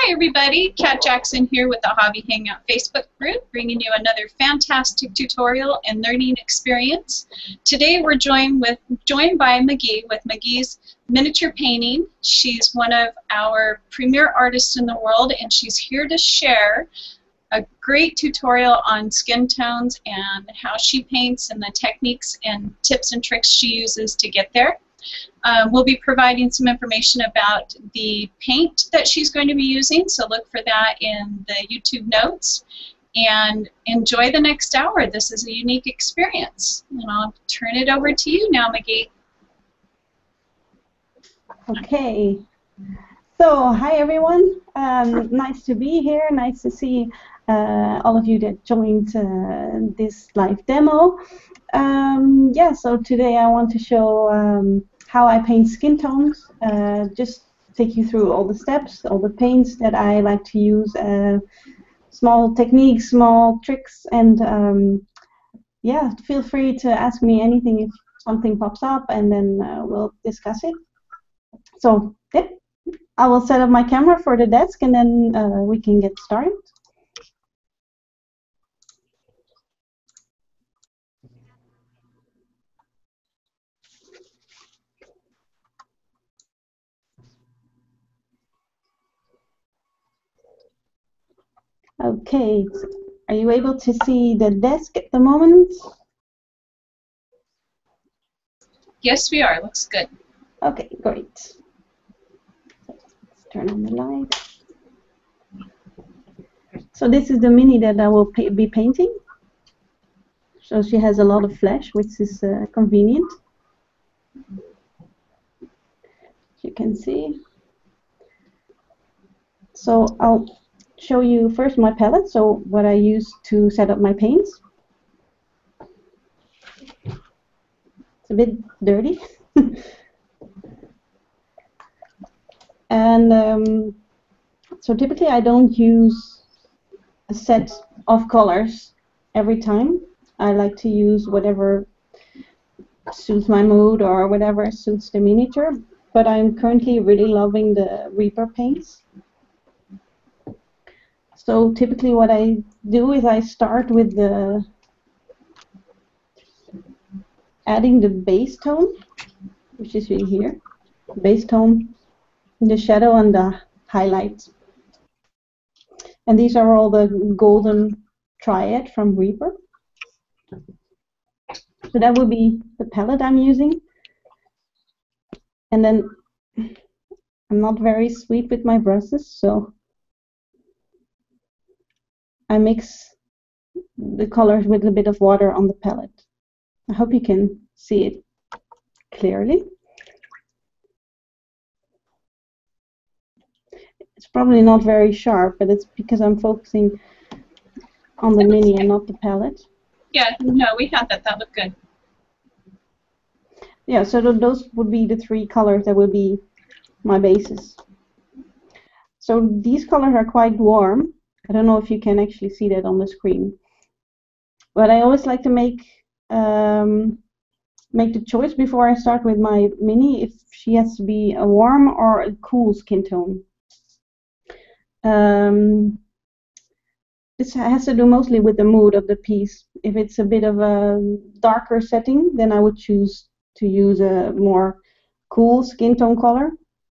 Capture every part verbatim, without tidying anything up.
Hi everybody, Kat Jackson here with the Hobby Hangout Facebook group, bringing you another fantastic tutorial and learning experience. Today we're joined with joined by MaGie with MaGie's miniature painting. She's one of our premier artists in the world, and she's here to share a great tutorial on skin tones and how she paints and the techniques and tips and tricks she uses to get there. Uh, we'll be providing some information about the paint that she's going to be using, so look for that in the YouTube notes. And enjoy the next hour. This is a unique experience. And I'll turn it over to you now, MaGie. Okay. So, hi everyone. Um, nice to be here. Nice to see uh, all of you that joined uh, this live demo. Um, yeah, so today I want to show um, how I paint skin tones, uh, just take you through all the steps, all the paints that I like to use, uh, small techniques, small tricks, and um, yeah, feel free to ask me anything if something pops up, and then uh, we'll discuss it. So yeah, I will set up my camera for the desk, and then uh, we can get started. Okay, are you able to see the desk at the moment? Yes, we are. Looks good. Okay, great. Let's turn on the light. So this is the mini that I will pa be painting. So she has a lot of flesh, which is uh, convenient. As you can see. So I'll show you first my palette, so what I use to set up my paints. It's a bit dirty. And um, so typically I don't use a set of colors every time. I like to use whatever suits my mood or whatever suits the miniature, but I'm currently really loving the Reaper paints. So typically what I do is I start with the adding the base tone, which is in here, base tone, the shadow and the highlights. And these are all the golden triad from Reaper. So that would be the palette I'm using. And then I'm not very sweet with my brushes, so I mix the colors with a bit of water on the palette. I hope you can see it clearly. It's probably not very sharp, but it's because I'm focusing on the mini and not the palette. Yeah, no, we had that. That looked good. Yeah, so th those would be the three colors that would be my bases. So these colors are quite warm. I don't know if you can actually see that on the screen. But I always like to make um, make the choice before I start with my mini if she has to be a warm or a cool skin tone. Um, this has to do mostly with the mood of the piece. If it's a bit of a darker setting, then I would choose to use a more cool skin tone color.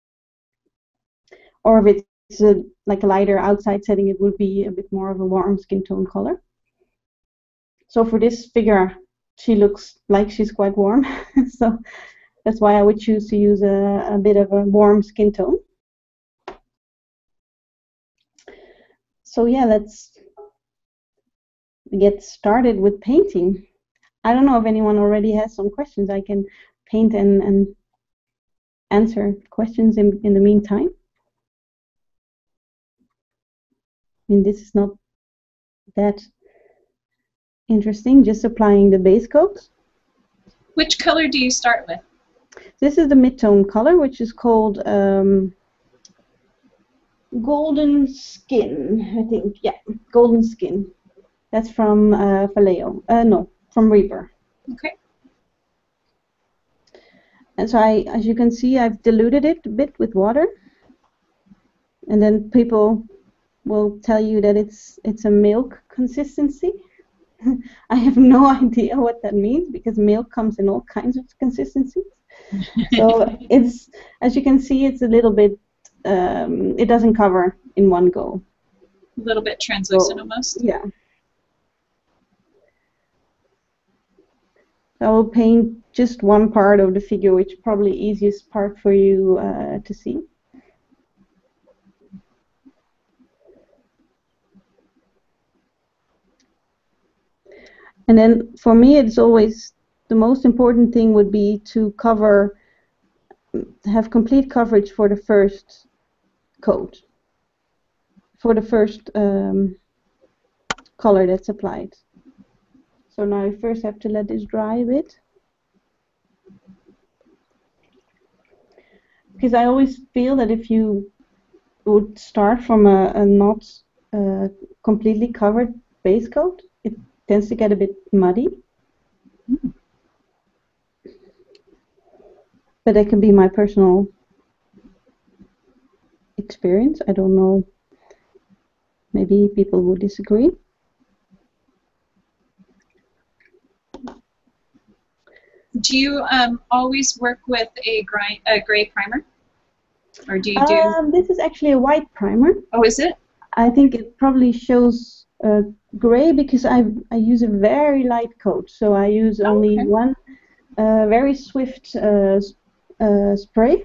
Or if it's a, like a lighter outside setting, it would be a bit more of a warm skin tone color. So for this figure, she looks like she's quite warm. So that's why I would choose to use a, a bit of a warm skin tone. So yeah, let's get started with painting. I don't know if anyone already has some questions. I can paint and, and answer questions in, in the meantime. I mean, this is not that interesting, just applying the base coat. Which color do you start with? This is the mid-tone color, which is called um, Golden Skin, I think. Yeah, Golden Skin. That's from uh, Vallejo. Uh, no, from Reaper. Okay. And so I, as you can see, I've diluted it a bit with water. and then people will tell you that it's it's a milk consistency. I have no idea what that means because milk comes in all kinds of consistencies. So it's, as you can see, it's a little bit, um, it doesn't cover in one go. A little bit translucent so, almost. Yeah. I will paint just one part of the figure, which is probably easiest part for you uh, to see. And then for me, it's always the most important thing would be to cover, have complete coverage for the first coat, for the first um, color that's applied. So now I first have to let this dry a bit. Because I always feel that if you would start from a, a not uh, completely covered base coat, it tends to get a bit muddy. Mm. But that can be my personal experience. I don't know. Maybe people would disagree. Do you um, always work with a gray, a gray primer? Or do you do... Um, this is actually a white primer. Oh, is it? I think it probably shows uh, gray because I I use a very light coat. So I use only okay. one uh, very swift uh, uh, spray.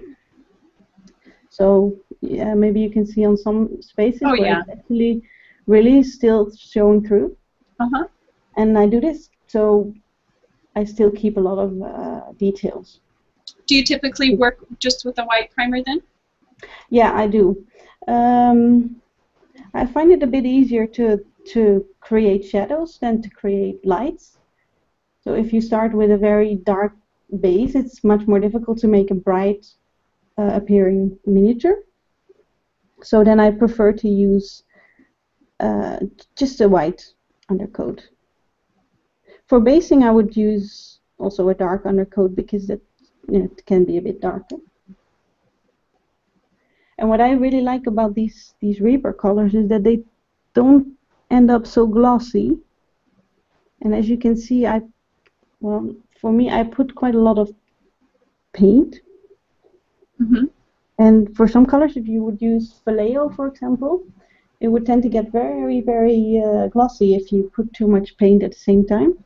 So yeah, maybe you can see on some spaces oh, where yeah. it's actually really still showing through. Uh-huh. And I do this so I still keep a lot of uh, details. Do you typically work just with a white primer then? Yeah, I do. Um, I find it a bit easier to to create shadows than to create lights. So if you start with a very dark base, it's much more difficult to make a bright uh, appearing miniature. So then I prefer to use uh, just a white undercoat. For basing, I would use also a dark undercoat because it, you know, it can be a bit darker. And what I really like about these these Reaper colors is that they don't end up so glossy. And as you can see, I well for me I put quite a lot of paint. Mm-hmm. And for some colors, if you would use vallejo, for example, it would tend to get very very uh, glossy if you put too much paint at the same time.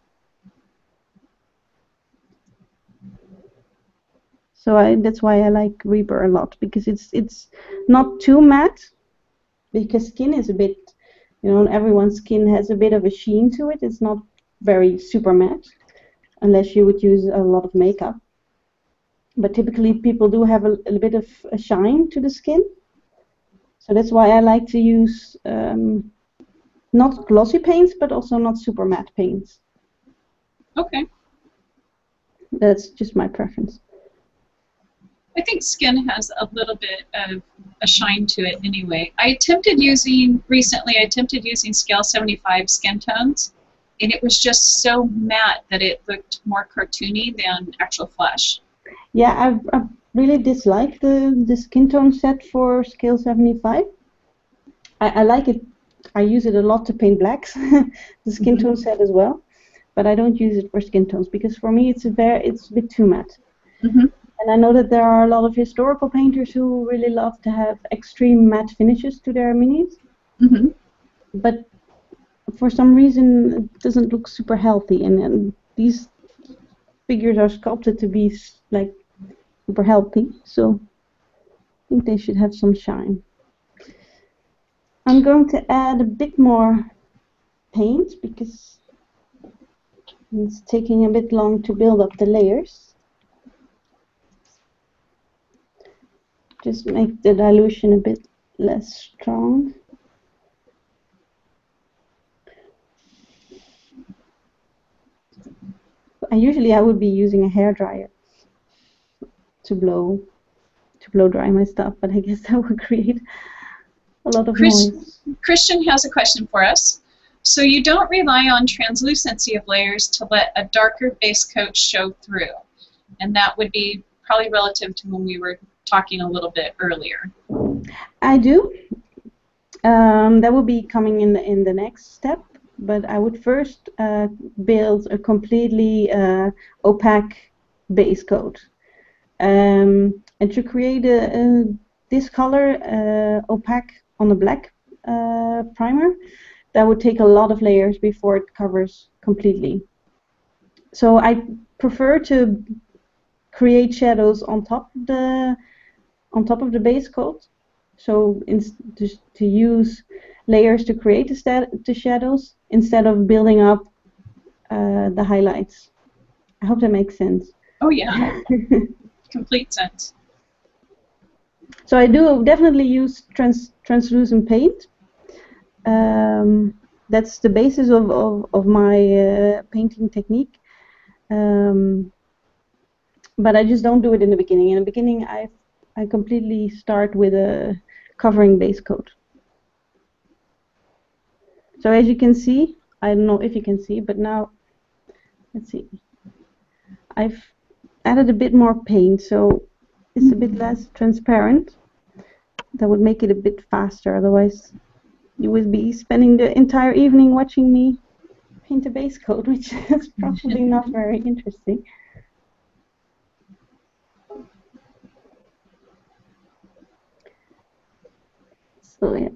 So I, that's why I like Reaper a lot, because it's it's not too matte, because skin is a bit, you know, everyone's skin has a bit of a sheen to it. It's not very super matte, unless you would use a lot of makeup. But typically people do have a, a bit of a shine to the skin. So that's why I like to use um, not glossy paints, but also not super matte paints. Okay. That's just my preference. I think skin has a little bit of a shine to it anyway. I attempted using, recently I attempted using scale seventy-five Skintones, and it was just so matte that it looked more cartoony than actual flesh. Yeah, I've, I've really disliked the, the Skintone set for scale seventy-five. I, I like it, I use it a lot to paint blacks, the Skintone mm-hmm. set as well, but I don't use it for Skintones because for me it's a, very, it's a bit too matte. Mm-hmm. And I know that there are a lot of historical painters who really love to have extreme matte finishes to their minis. Mm-hmm. But for some reason it doesn't look super healthy, and, and these figures are sculpted to be like super healthy, so I think they should have some shine. I'm going to add a bit more paint because it's taking a bit long to build up the layers. Just make the dilution a bit less strong. I usually I would be using a hairdryer to blow to blow dry my stuff, but I guess that would create a lot of Chris, noise. Christian has a question for us. So you don't rely on translucency of layers to let a darker base coat show through, and that would be probably relative to when we were talking a little bit earlier. I do. Um, that will be coming in the, in the next step, but I would first uh, build a completely uh, opaque base coat. Um, and to create a, a, this color uh, opaque on the black uh, primer, that would take a lot of layers before it covers completely. So I prefer to create shadows on top of the on top of the base coat. So in, to, to use layers to create the, sta the shadows instead of building up uh, the highlights. I hope that makes sense. Oh yeah, complete sense. So I do definitely use trans translucent paint. Um, that's the basis of, of, of my uh, painting technique. Um, but I just don't do it in the beginning. In the beginning, I I completely start with a covering base coat. So as you can see, I don't know if you can see, but now, let's see. I've added a bit more paint, so it's a bit less transparent. That would make it a bit faster, otherwise you would be spending the entire evening watching me paint a base coat, which is probably not very interesting. So yeah.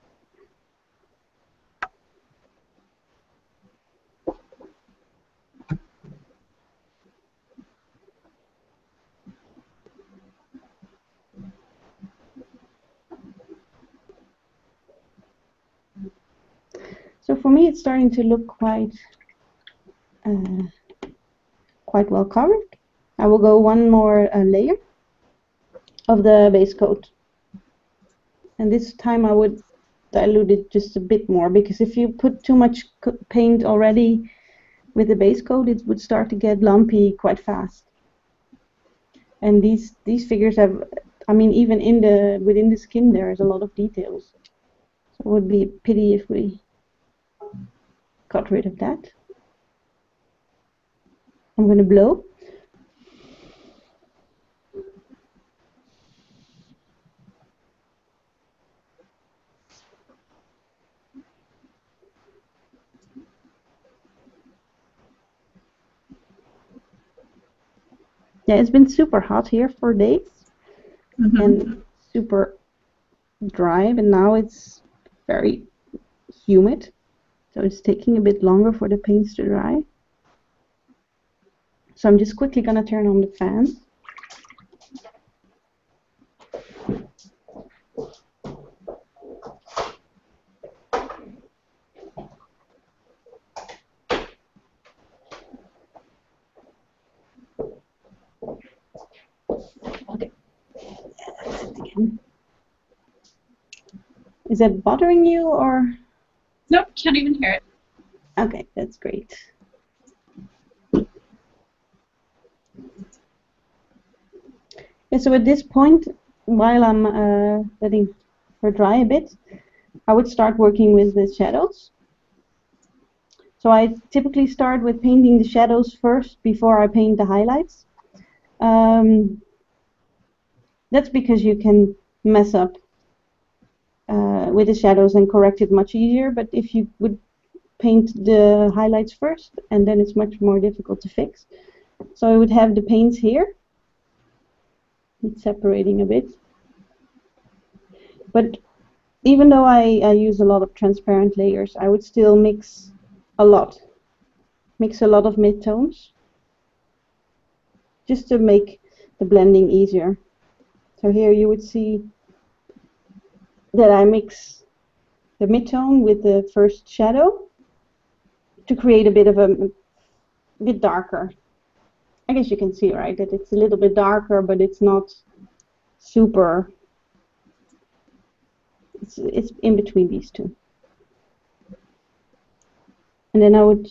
So for me, it's starting to look quite, uh, quite well covered. I will go one more uh, layer of the base coat, and this time I would dilute it just a bit more, because if you put too much paint already with the base coat, it would start to get lumpy quite fast. And these these figures have, I mean, even in the within the skin there is a lot of details. So it would be a pity if we got rid of that. I'm going to blow. Yeah, it's been super hot here for days. Mm-hmm. And super dry, but now it's very humid, so it's taking a bit longer for the paints to dry. So I'm just quickly gonna turn on the fan. Okay. Again. Is that bothering you, or? Nope, can't even hear it. Okay, that's great. Yeah, so at this point, while I'm uh, letting her dry a bit, I would start working with the shadows. So I typically start with painting the shadows first before I paint the highlights. Um, that's because you can mess up uh, with the shadows and correct it much easier, but if you would paint the highlights first, and then it's much more difficult to fix. So I would have the paints here. It's separating a bit. But even though I, I use a lot of transparent layers, I would still mix a lot. Mix a lot of midtones, just to make the blending easier. So here you would see that I mix the midtone with the first shadow to create a bit of a, a bit darker. I guess you can see, right, that it's a little bit darker, but it's not super. It's, it's in between these two. And then I would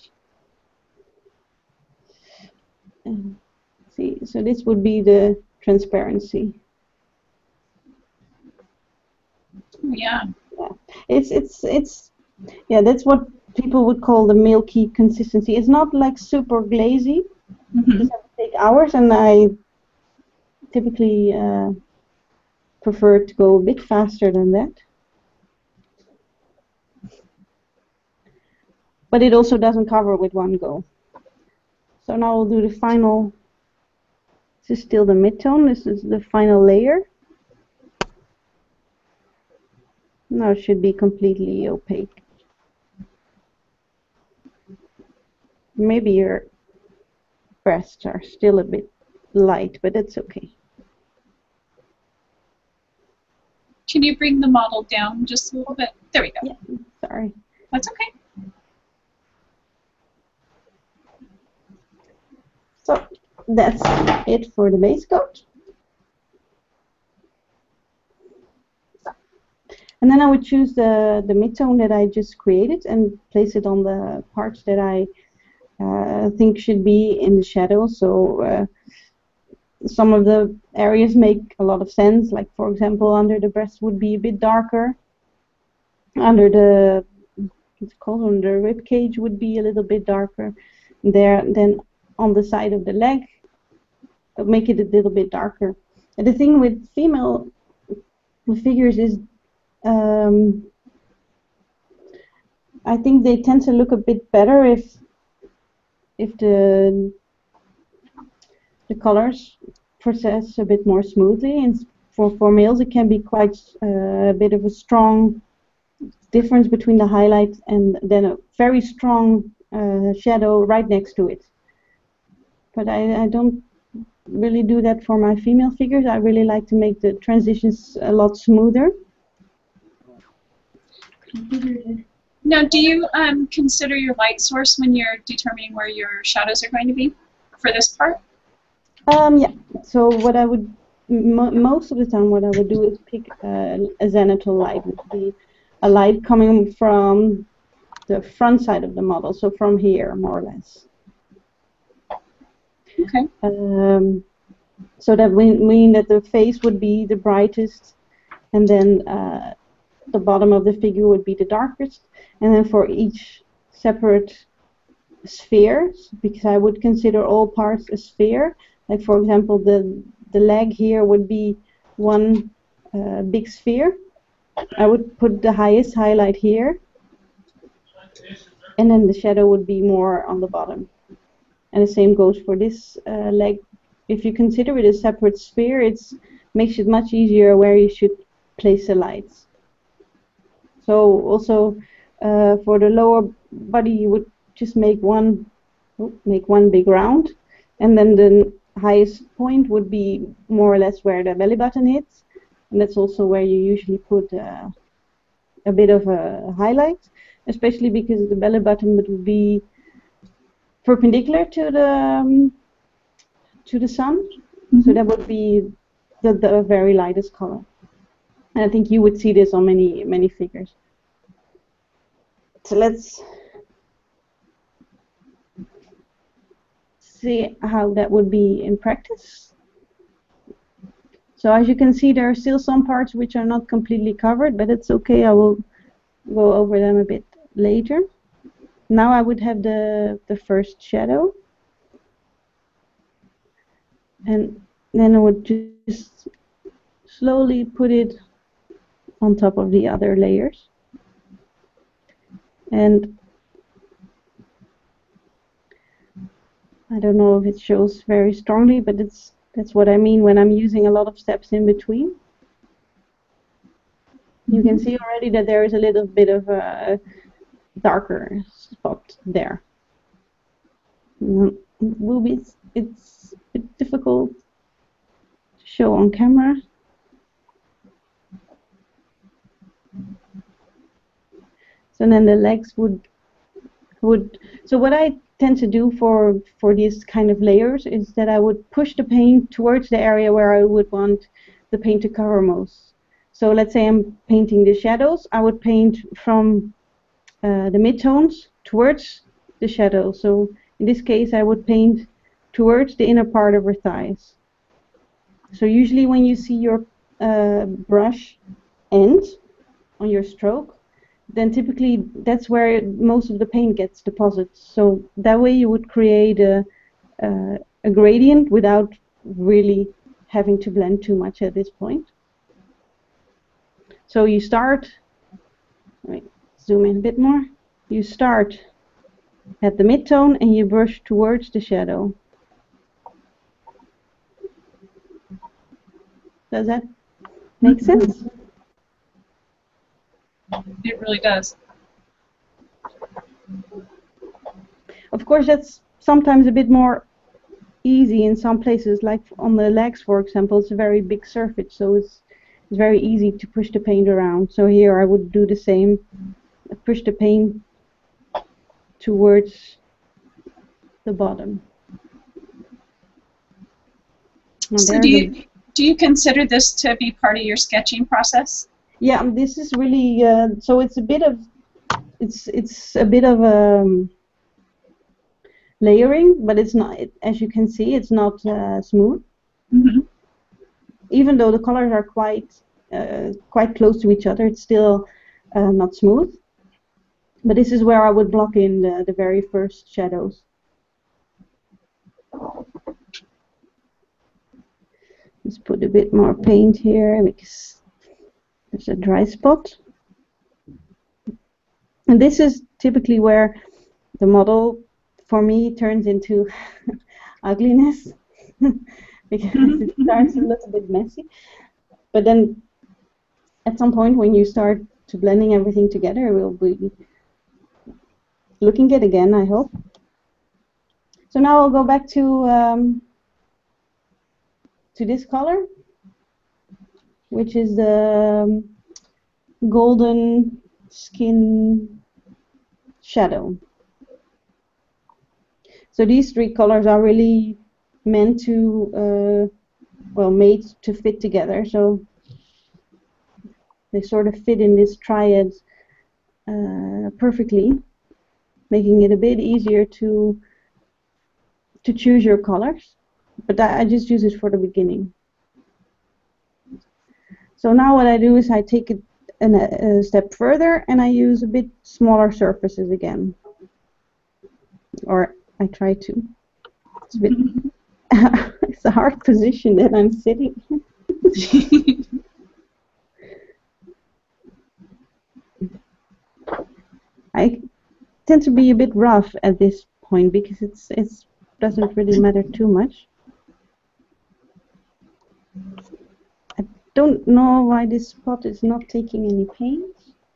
uh, see, so this would be the transparency. Yeah. Yeah. It's, it's, it's, yeah, that's what people would call the milky consistency. It's not like super glazy. Mm-hmm. It doesn't take hours, and I typically uh, prefer to go a bit faster than that. but it also doesn't cover with one go. So now we'll do the final. This is still the midtone. This is the final layer. Now it should be completely opaque. Maybe your breasts are still a bit light, but that's okay. Can you bring the model down just a little bit? There we go. Yeah, sorry. That's okay. So that's it for the base coat. And then I would choose the, the midtone that I just created and place it on the parts that I uh, think should be in the shadow. So uh, some of the areas make a lot of sense, like for example under the breast would be a bit darker. Under the, it's called under the rib cage would be a little bit darker. There, then on the side of the leg, make it a little bit darker. And the thing with female figures is Um, I think they tend to look a bit better if if the the colors process a bit more smoothly. And for for males, it can be quite uh, a bit of a strong difference between the highlight and then a very strong uh, shadow right next to it. But I, I don't really do that for my female figures. I really like to make the transitions a lot smoother. Now, do you um, consider your light source when you're determining where your shadows are going to be for this part? Um, yeah. So what I would, mo most of the time, what I would do is pick uh, a zenithal light, which would be a light coming from the front side of the model, so from here, more or less. Okay. Um, so that would mean that the face would be the brightest, and then uh, the bottom of the figure would be the darkest, and then for each separate sphere, because I would consider all parts a sphere, like for example the the leg here would be one uh, big sphere. I would put the highest highlight here, and then the shadow would be more on the bottom. And the same goes for this uh, leg. If you consider it a separate sphere, it makes it much easier where you should place the lights. So also uh, for the lower body, you would just make one, oh, make one big round, and then the highest point would be more or less where the belly button hits, and that's also where you usually put uh, a bit of a highlight, especially because the belly button would be perpendicular to the um, to the sun, mm-hmm. So that would be the, the very lightest color. And I think you would see this on many, many figures. So let's see how that would be in practice. So as you can see, there are still some parts which are not completely covered, but it's okay. I will go over them a bit later. Now I would have the, the first shadow. And then I would just slowly put it on top of the other layers. And I don't know if it shows very strongly, but it's that's what I mean when I'm using a lot of steps in between. You can see already that there is a little bit of a darker spot there. It will be, it's a bit difficult to show on camera. So then the legs would would so what I tend to do for for these kind of layers is that I would push the paint towards the area where I would want the paint to cover most. So let's say I'm painting the shadows, I would paint from uh, the midtones towards the shadow. So in this case I would paint towards the inner part of her thighs. So usually when you see your uh, brush end on your stroke, then typically that's where most of the paint gets deposited. So that way you would create a, uh, a gradient without really having to blend too much at this point. So you start, let me zoom in a bit more, you start at the midtone and you brush towards the shadow. Does that make sense? It really does. Of course, that's sometimes a bit more easy in some places, like on the legs, for example. It's a very big surface, so it's, it's very easy to push the paint around. So here I would do the same, push the paint towards the bottom. Now so do you, do you consider this to be part of your sketching process? Yeah, this is really, uh, so it's a bit of, it's, it's a bit of um, layering, but it's not, it, as you can see, it's not uh, smooth. Mm-hmm. Even though the colors are quite, uh, quite close to each other, it's still uh, not smooth. But this is where I would block in the, the very first shadows. Let's put a bit more paint here because there's a dry spot. And this is typically where the model, for me, turns into ugliness because it starts a little bit messy. But then at some point when you start to blending everything together, it will be looking good again, I hope. So now I'll go back to um, to this color, which is the um, golden skin shadow. So these three colors are really meant to, uh, well, made to fit together. So they sort of fit in this triad uh, perfectly, making it a bit easier to to choose your colors. But I, I just use it for the beginning. So now what I do is I take it an, a step further and I use a bit smaller surfaces again. Or I try to. It's a bit. It's a hard position that I'm sitting. I tend to be a bit rough at this point because it's it's doesn't really matter too much. I don't know why this spot is not taking any paint.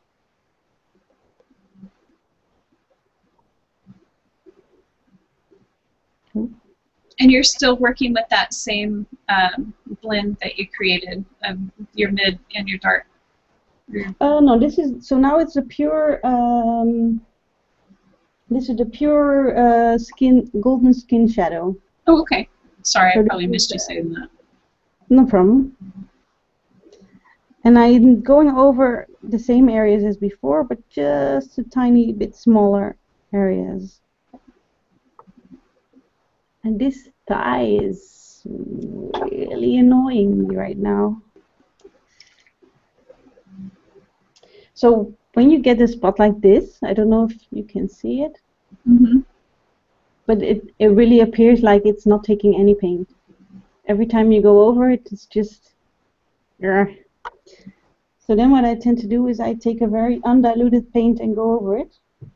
And you're still working with that same um, blend that you created, um, your mid and your dark? Uh, no, this is, so now it's a pure, um, this is the pure uh, skin, golden skin shadow. Oh, okay. Sorry, So I probably this missed you is, uh, saying that. No problem. And I'm going over the same areas as before, but just a tiny bit smaller areas. And this thigh is really annoying me right now. So when you get a spot like this, I don't know if you can see it, Mm-hmm. but it, it really appears like it's not taking any paint. Every time you go over it, it's just... Ugh. So then what I tend to do is I take a very undiluted paint and go over it.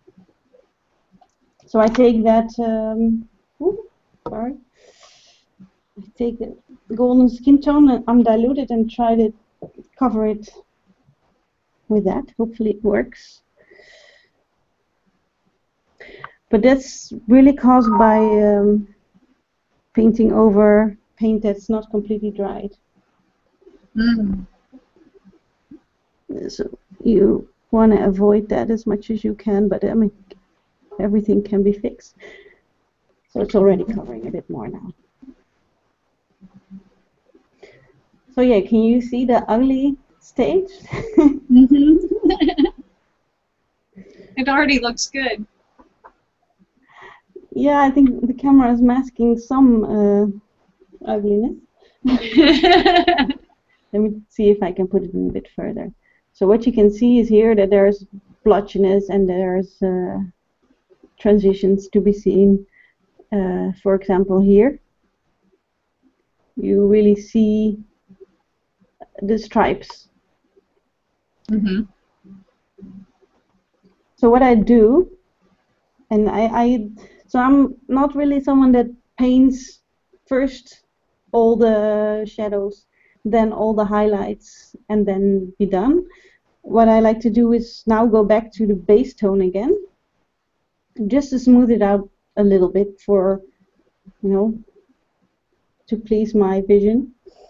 So I take that... Um, ooh, sorry. I take the Golden Skintone and undilute it and try to cover it with that. Hopefully it works. But that's really caused by um, painting over paint that's not completely dried. Mm. So you want to avoid that as much as you can, but I mean, everything can be fixed. So it's already covering a bit more now. So yeah, can you see the ugly stage? Mm-hmm. It already looks good. Yeah, I think the camera is masking some uh, ugliness. Let me see if I can put it in a bit further. So what you can see is here that there's blotchiness and there's uh, transitions to be seen. Uh, for example, here you really see the stripes. Mm-hmm. So what I do, And I, I, so I'm not really someone that paints first all the shadows, then all the highlights, and then be done. What I like to do is now go back to the base tone again, just to smooth it out a little bit for, you know, to please my vision.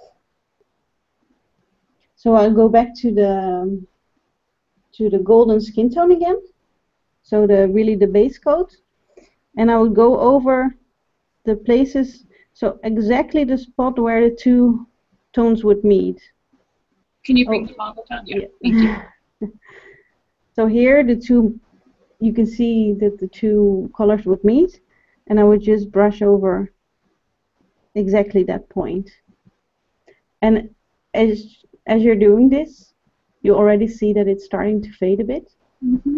So I'll go back to the to the Golden Skintone again. So the really the base coat, and I will go over the places, so exactly the spot where the two tones would meet. Can you bring oh. the model down? Yeah, yeah. Thank you. So here the two, you can see that the two colors would meet, and I would just brush over exactly that point. And as as you're doing this, you already see that it's starting to fade a bit. Mm-hmm.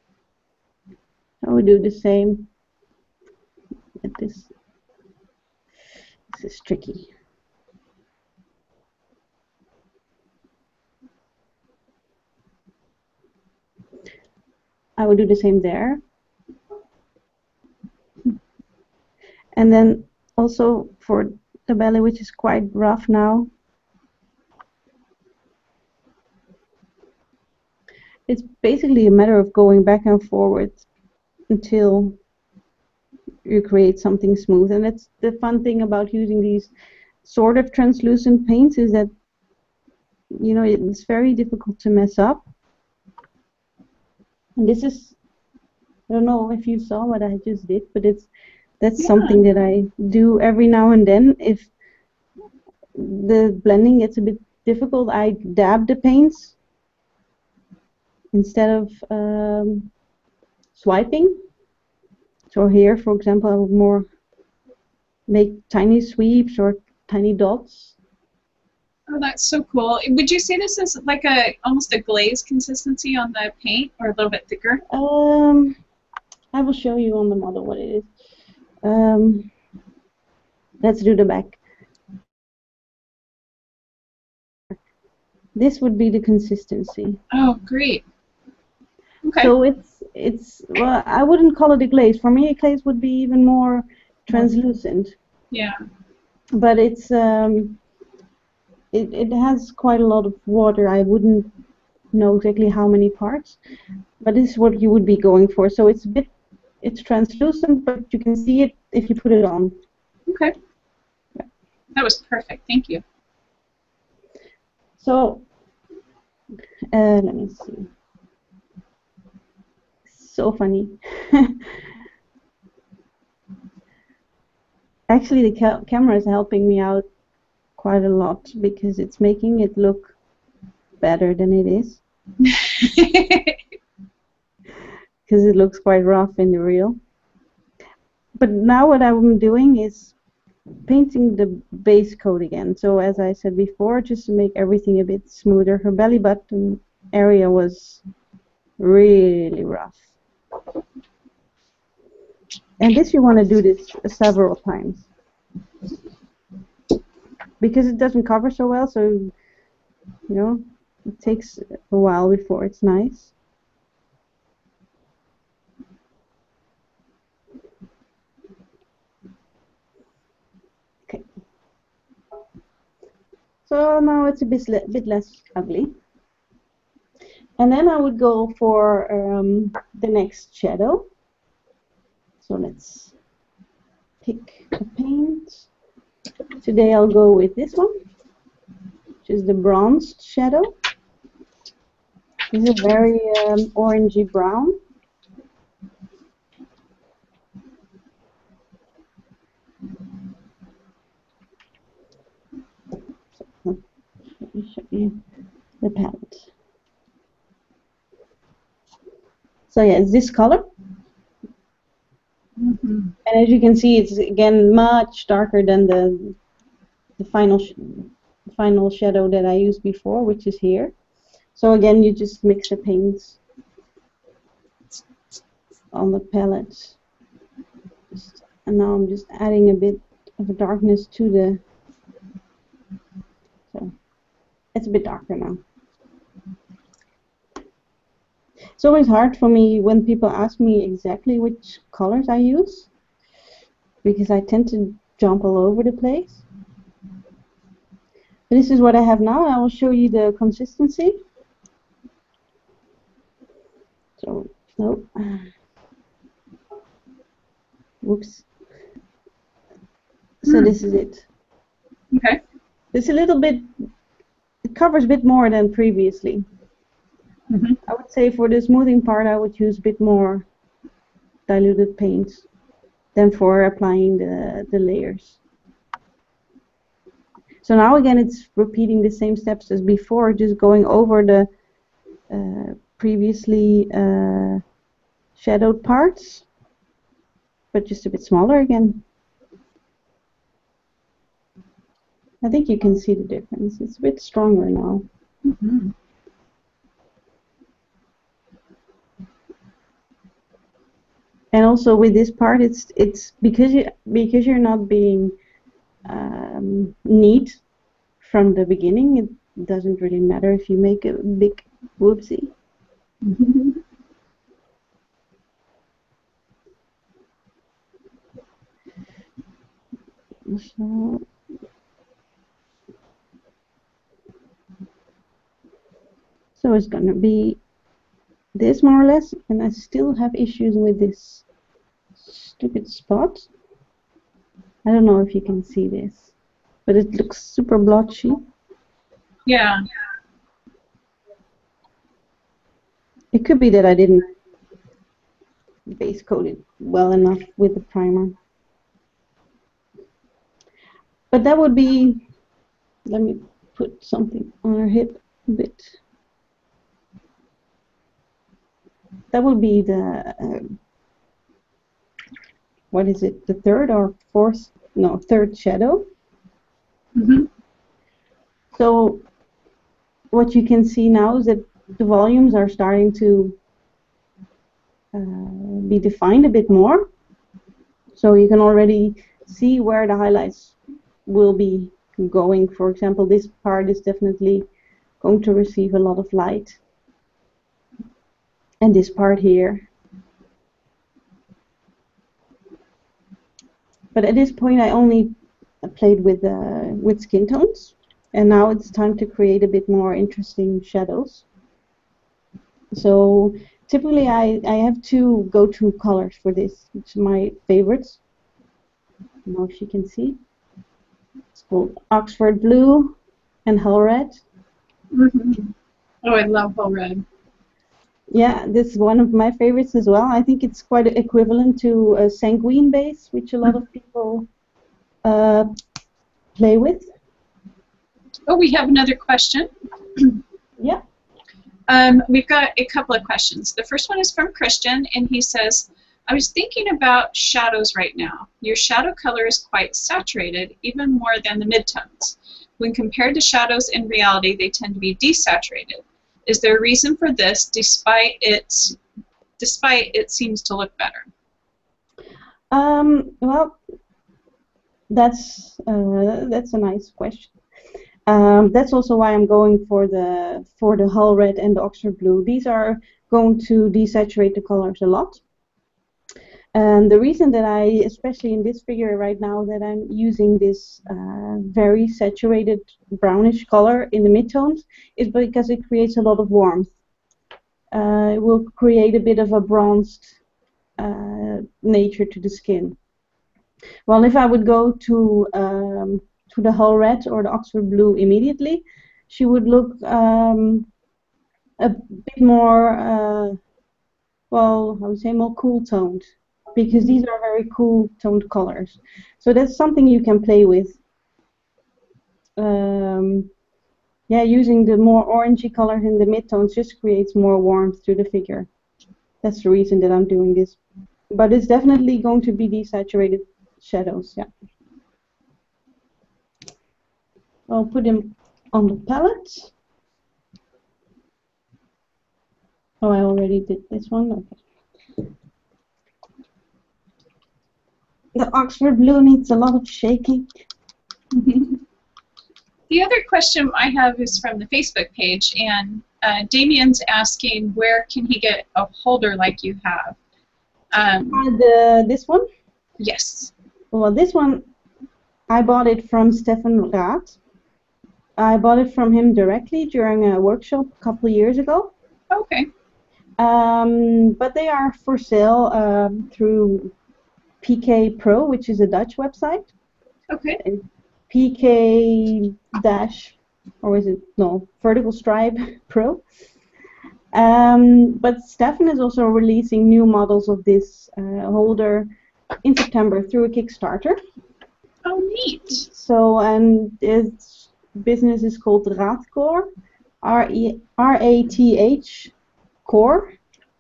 I will do the same at this. This is tricky. I will do the same there. And then also for the belly, which is quite rough now, it's basically a matter of going back and forward until you create something smooth. And that's the fun thing about using these sort of translucent paints, is that, you know, it's very difficult to mess up. And this is, I don't know if you saw what I just did, but it's that's yeah. something that I do every now and then. If the blending gets a bit difficult, I dab the paints instead of um, swiping. So here, for example, I would more make tiny sweeps or tiny dots. Oh, that's so cool. Would you say this is like a almost a glaze consistency on the paint, or a little bit thicker? Um, I will show you on the model what it is. Um, let's do the back. This would be the consistency. Oh, great. Okay. So it's it's well, I wouldn't call it a glaze. For me, a glaze would be even more translucent. Yeah. But it's um, it it has quite a lot of water. I wouldn't know exactly how many parts, but this is what you would be going for. So it's a bit, it's translucent, but you can see it if you put it on. Okay. Yeah. That was perfect. Thank you. So uh, let me see. So funny. Actually, the ca camera is helping me out quite a lot because it's making it look better than it is. Because it looks quite rough in the reel. But now what I'm doing is painting the base coat again. So as I said before, just to make everything a bit smoother. Her belly button area was really rough. And this, you want to do this several times because it doesn't cover so well, so you know it takes a while before it's nice. Okay. So now it's a bit, le bit less ugly. And then I would go for um, the next shadow. So let's pick a paint. Today I'll go with this one, which is the bronzed shadow. This is very um, orangey brown. So, let me show you the palette. So yeah, it's this color. Mm-hmm. And as you can see, it's again much darker than the the final sh final shadow that I used before, which is here. So again, you just mix the paints on the palette. Just, and now I'm just adding a bit of a darkness to the. So it's a bit darker now. It's always hard for me when people ask me exactly which colors I use, because I tend to jump all over the place. But this is what I have now, and I will show you the consistency. So, no. Whoops. So mm. This is it. Okay. It's a little bit, it covers a bit more than previously. Mm-hmm. I would say for the smoothing part I would use a bit more diluted paints than for applying the, the layers. So now again it's repeating the same steps as before, just going over the uh, previously uh, shadowed parts, but just a bit smaller again. I think you can see the difference. It's a bit stronger now. Mm-hmm. And also with this part, it's it's because you because you're not being um, neat from the beginning. It doesn't really matter if you make a big whoopsie. So, so it's gonna be this more or less, and I still have issues with this stupid spot. I don't know if you can see this, but it looks super blotchy. Yeah. It could be that I didn't base coat it well enough with the primer. But that would be, let me put something on her hip a bit. That would be the, uh, what is it, the third or fourth, no, third shadow. Mm-hmm. So what you can see now is that the volumes are starting to uh, be defined a bit more. So you can already see where the highlights will be going. For example, this part is definitely going to receive a lot of light. And this part here. But at this point I only played with uh, with skin tones, and now it's time to create a bit more interesting shadows. So typically I, I have two go-to colors for this, which are my favorites. I don't know if you can see. It's called Oxford Blue and Hull Red. Mm-hmm. Oh, I love Hull Red. Yeah, this is one of my favorites as well. I think it's quite equivalent to a sanguine base, which a lot of people uh, play with. Oh, we have another question. Yeah. Um, we've got a couple of questions. The first one is from Christian, and he says, I was thinking about shadows right now. Your shadow color is quite saturated, even more than the midtones. When compared to shadows in reality, they tend to be desaturated. Is there a reason for this, despite its, despite it seems to look better? Um, well, that's uh, that's a nice question. Um, that's also why I'm going for the for the Hull Red and the Oxford Blue. These are going to desaturate the colors a lot. And the reason that I, especially in this figure right now, that I'm using this uh, very saturated brownish color in the midtones is because it creates a lot of warmth. Uh, it will create a bit of a bronzed uh, nature to the skin. Well, if I would go to um, to the Hull Red or the Oxford Blue immediately, she would look um, a bit more, uh, well, I would say more cool toned. Because these are very cool toned colors. So that's something you can play with. Um, yeah, using the more orangey colors in the midtones just creates more warmth to the figure. That's the reason that I'm doing this. But it's definitely going to be desaturated shadows, yeah. I'll put them on the palette. Oh, I already did this one, okay. The Oxford Blue needs a lot of shaking. The other question I have is from the Facebook page, and uh, Damien's asking where can he get a holder like you have. Um, uh, the this one? yes. Well, this one I bought it from Stefan Raad. I bought it from him directly during a workshop a couple of years ago. Okay. Um, but they are for sale um, through P K Pro, which is a Dutch website. Okay. P K dash, or is it, no, Vertical Stripe Pro. Um, but Stefan is also releasing new models of this uh, holder in September through a Kickstarter. Oh, neat. So, and its business is called Raadcore, R E R A T H Core.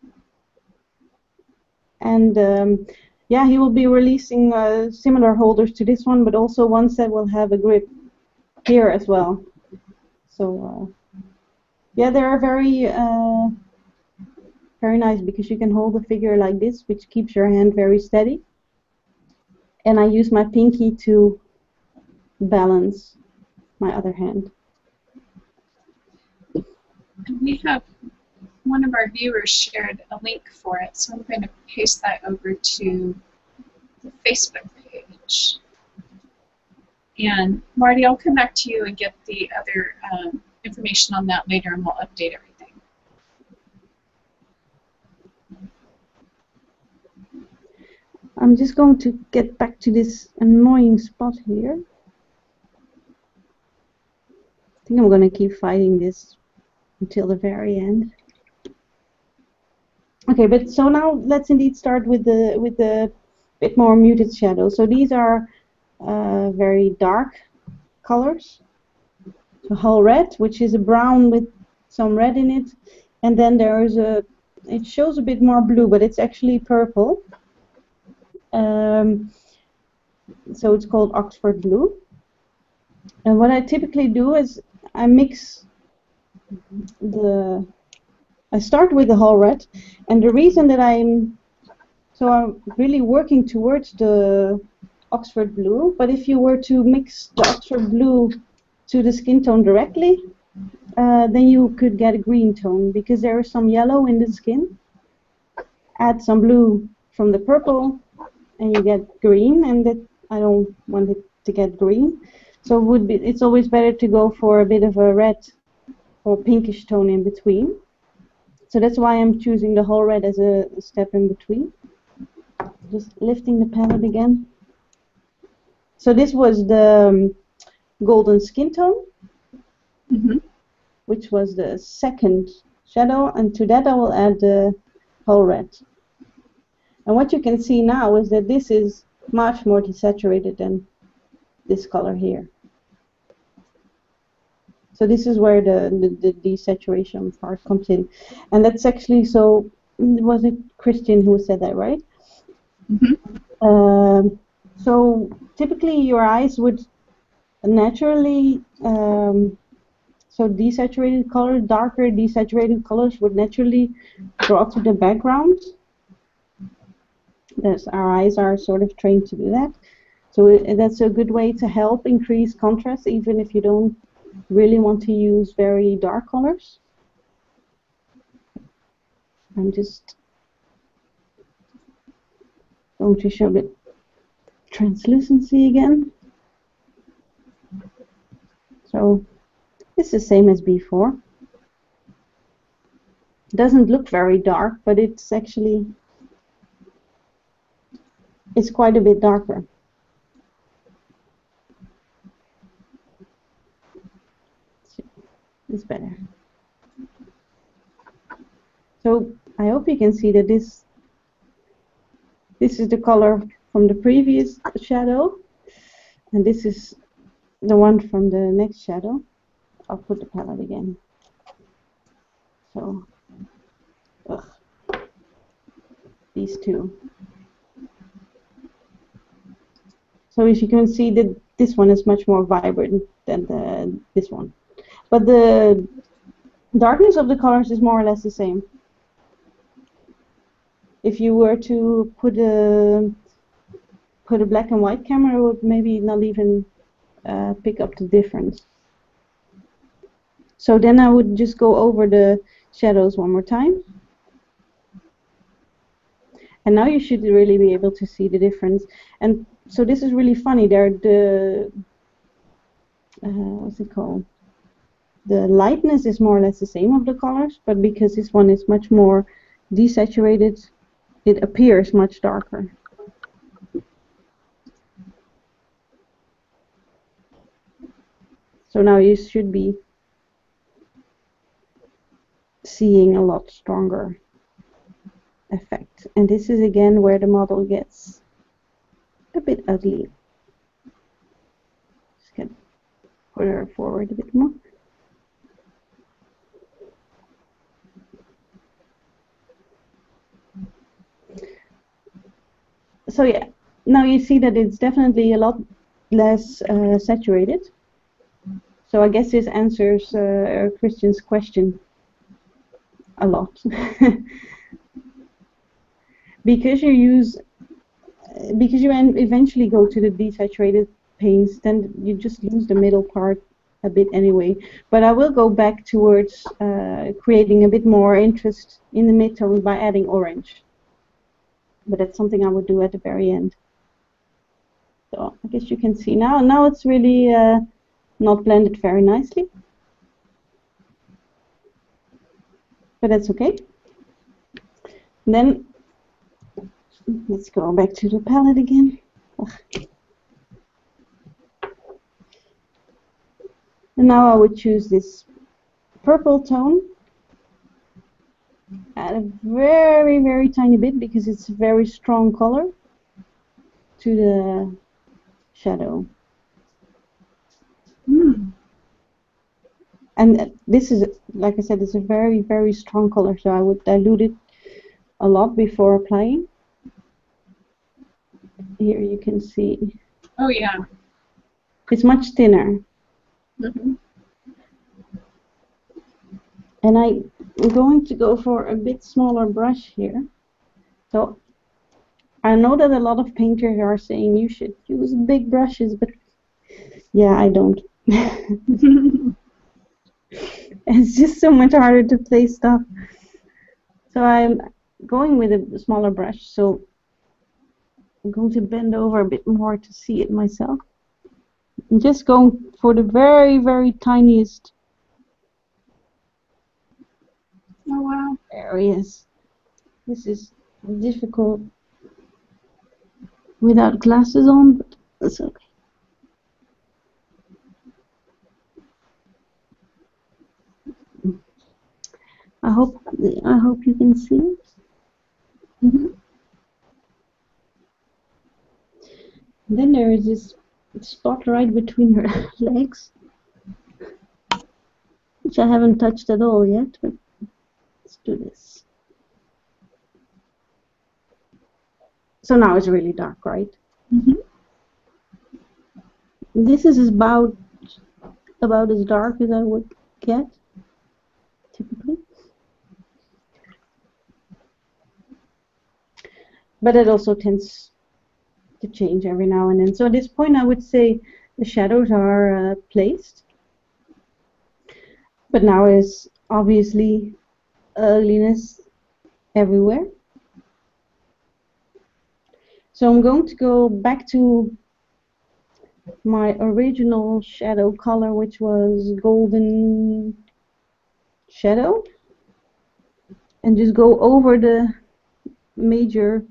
And um, yeah, he will be releasing uh, similar holders to this one, but also ones that will have a grip here as well. So uh, yeah, they are very uh, very nice because you can hold the figure like this, which keeps your hand very steady. And I use my pinky to balance my other hand. And we have one of our viewers shared a link for it, so I'm going to paste that over to the Facebook page. And Marty, I'll come back to you and get the other um, information on that later, and we'll update everything. I'm just going to get back to this annoying spot here. I think I'm going to keep fighting this until the very end. Okay, but so now let's indeed start with the with the bit more muted shadow. So these are uh, very dark colors. So whole red, which is a brown with some red in it, and then there is a. It shows a bit more blue, but it's actually purple. Um, so it's called Oxford blue. And what I typically do is I mix the. I start with the whole red, and the reason that I'm so I'm really working towards the Oxford blue. But if you were to mix the Oxford blue to the skin tone directly, uh, then you could get a green tone because there is some yellow in the skin. Add some blue from the purple, and you get green. And that I don't want it to get green, so it would be. It's always better to go for a bit of a red or pinkish tone in between. So that's why I'm choosing the whole red as a step in between. Just lifting the palette again. So this was the um, Golden Skintone, Mm-hmm. which was the second shadow, and to that I will add the whole red. And what you can see now is that this is much more desaturated than this color here. So this is where the, the, the desaturation part comes in. And that's actually, so was it Christian who said that, right? Mm-hmm. Um, so typically your eyes would naturally, um, so desaturated colors, darker desaturated colors would naturally draw to the background. That's, our eyes are sort of trained to do that. So it, that's a good way to help increase contrast, even if you don't really want to use very dark colors. I'm just going to show the translucency again. So it's the same as before. It doesn't look very dark, but it's actually it's quite a bit darker. It's better. So I hope you can see that this this is the color from the previous shadow, and this is the one from the next shadow. I'll put the palette again. So ugh, these two. So as you can see, that this one is much more vibrant than the, this one. But the darkness of the colors is more or less the same. If you were to put a put a black and white camera, it would maybe not even uh, pick up the difference. So then I would just go over the shadows one more time. And now you should really be able to see the difference. And so this is really funny. There, the uh, what's it called? The lightness is more or less the same of the colors, but because this one is much more desaturated, it appears much darker. So now you should be seeing a lot stronger effect. And this is again where the model gets a bit ugly. Just can put her forward a bit more. So yeah, now you see that it's definitely a lot less uh, saturated. So I guess this answers uh, Christian's question a lot. Because you use, because you eventually go to the desaturated paints, then you just lose the middle part a bit anyway. But I will go back towards uh, creating a bit more interest in the midtones by adding orange. But that's something I would do at the very end. So I guess you can see now. Now it's really uh, not blended very nicely. But that's okay. And then let's go back to the palette again. Ugh. And now I would choose this purple tone. Add a very, very tiny bit because it's a very strong color to the shadow. Mm. And this is, like I said, it's a very, very strong color, so I would dilute it a lot before applying. Here you can see. Oh yeah. It's much thinner. Mm-hmm. And I I'm going to go for a bit smaller brush here. So I know that a lot of painters are saying you should use big brushes, but yeah, I don't. It's just so much harder to place stuff. So I'm going with a smaller brush. So I'm going to bend over a bit more to see it myself. I'm just going for the very, very tiniest Oh wow. areas. This is difficult without glasses on, but that's okay. I hope I hope you can see it. Mm-hmm. Then there is this spot right between her legs, which I haven't touched at all yet, but let's do this. So now it's really dark, right? Mm-hmm. This is about about as dark as I would get, typically. But it also tends to change every now and then. So at this point I would say the shadows are uh, placed. But now is obviously ugliness everywhere. So I'm going to go back to my original shadow color, which was Golden Shadow, and just go over the major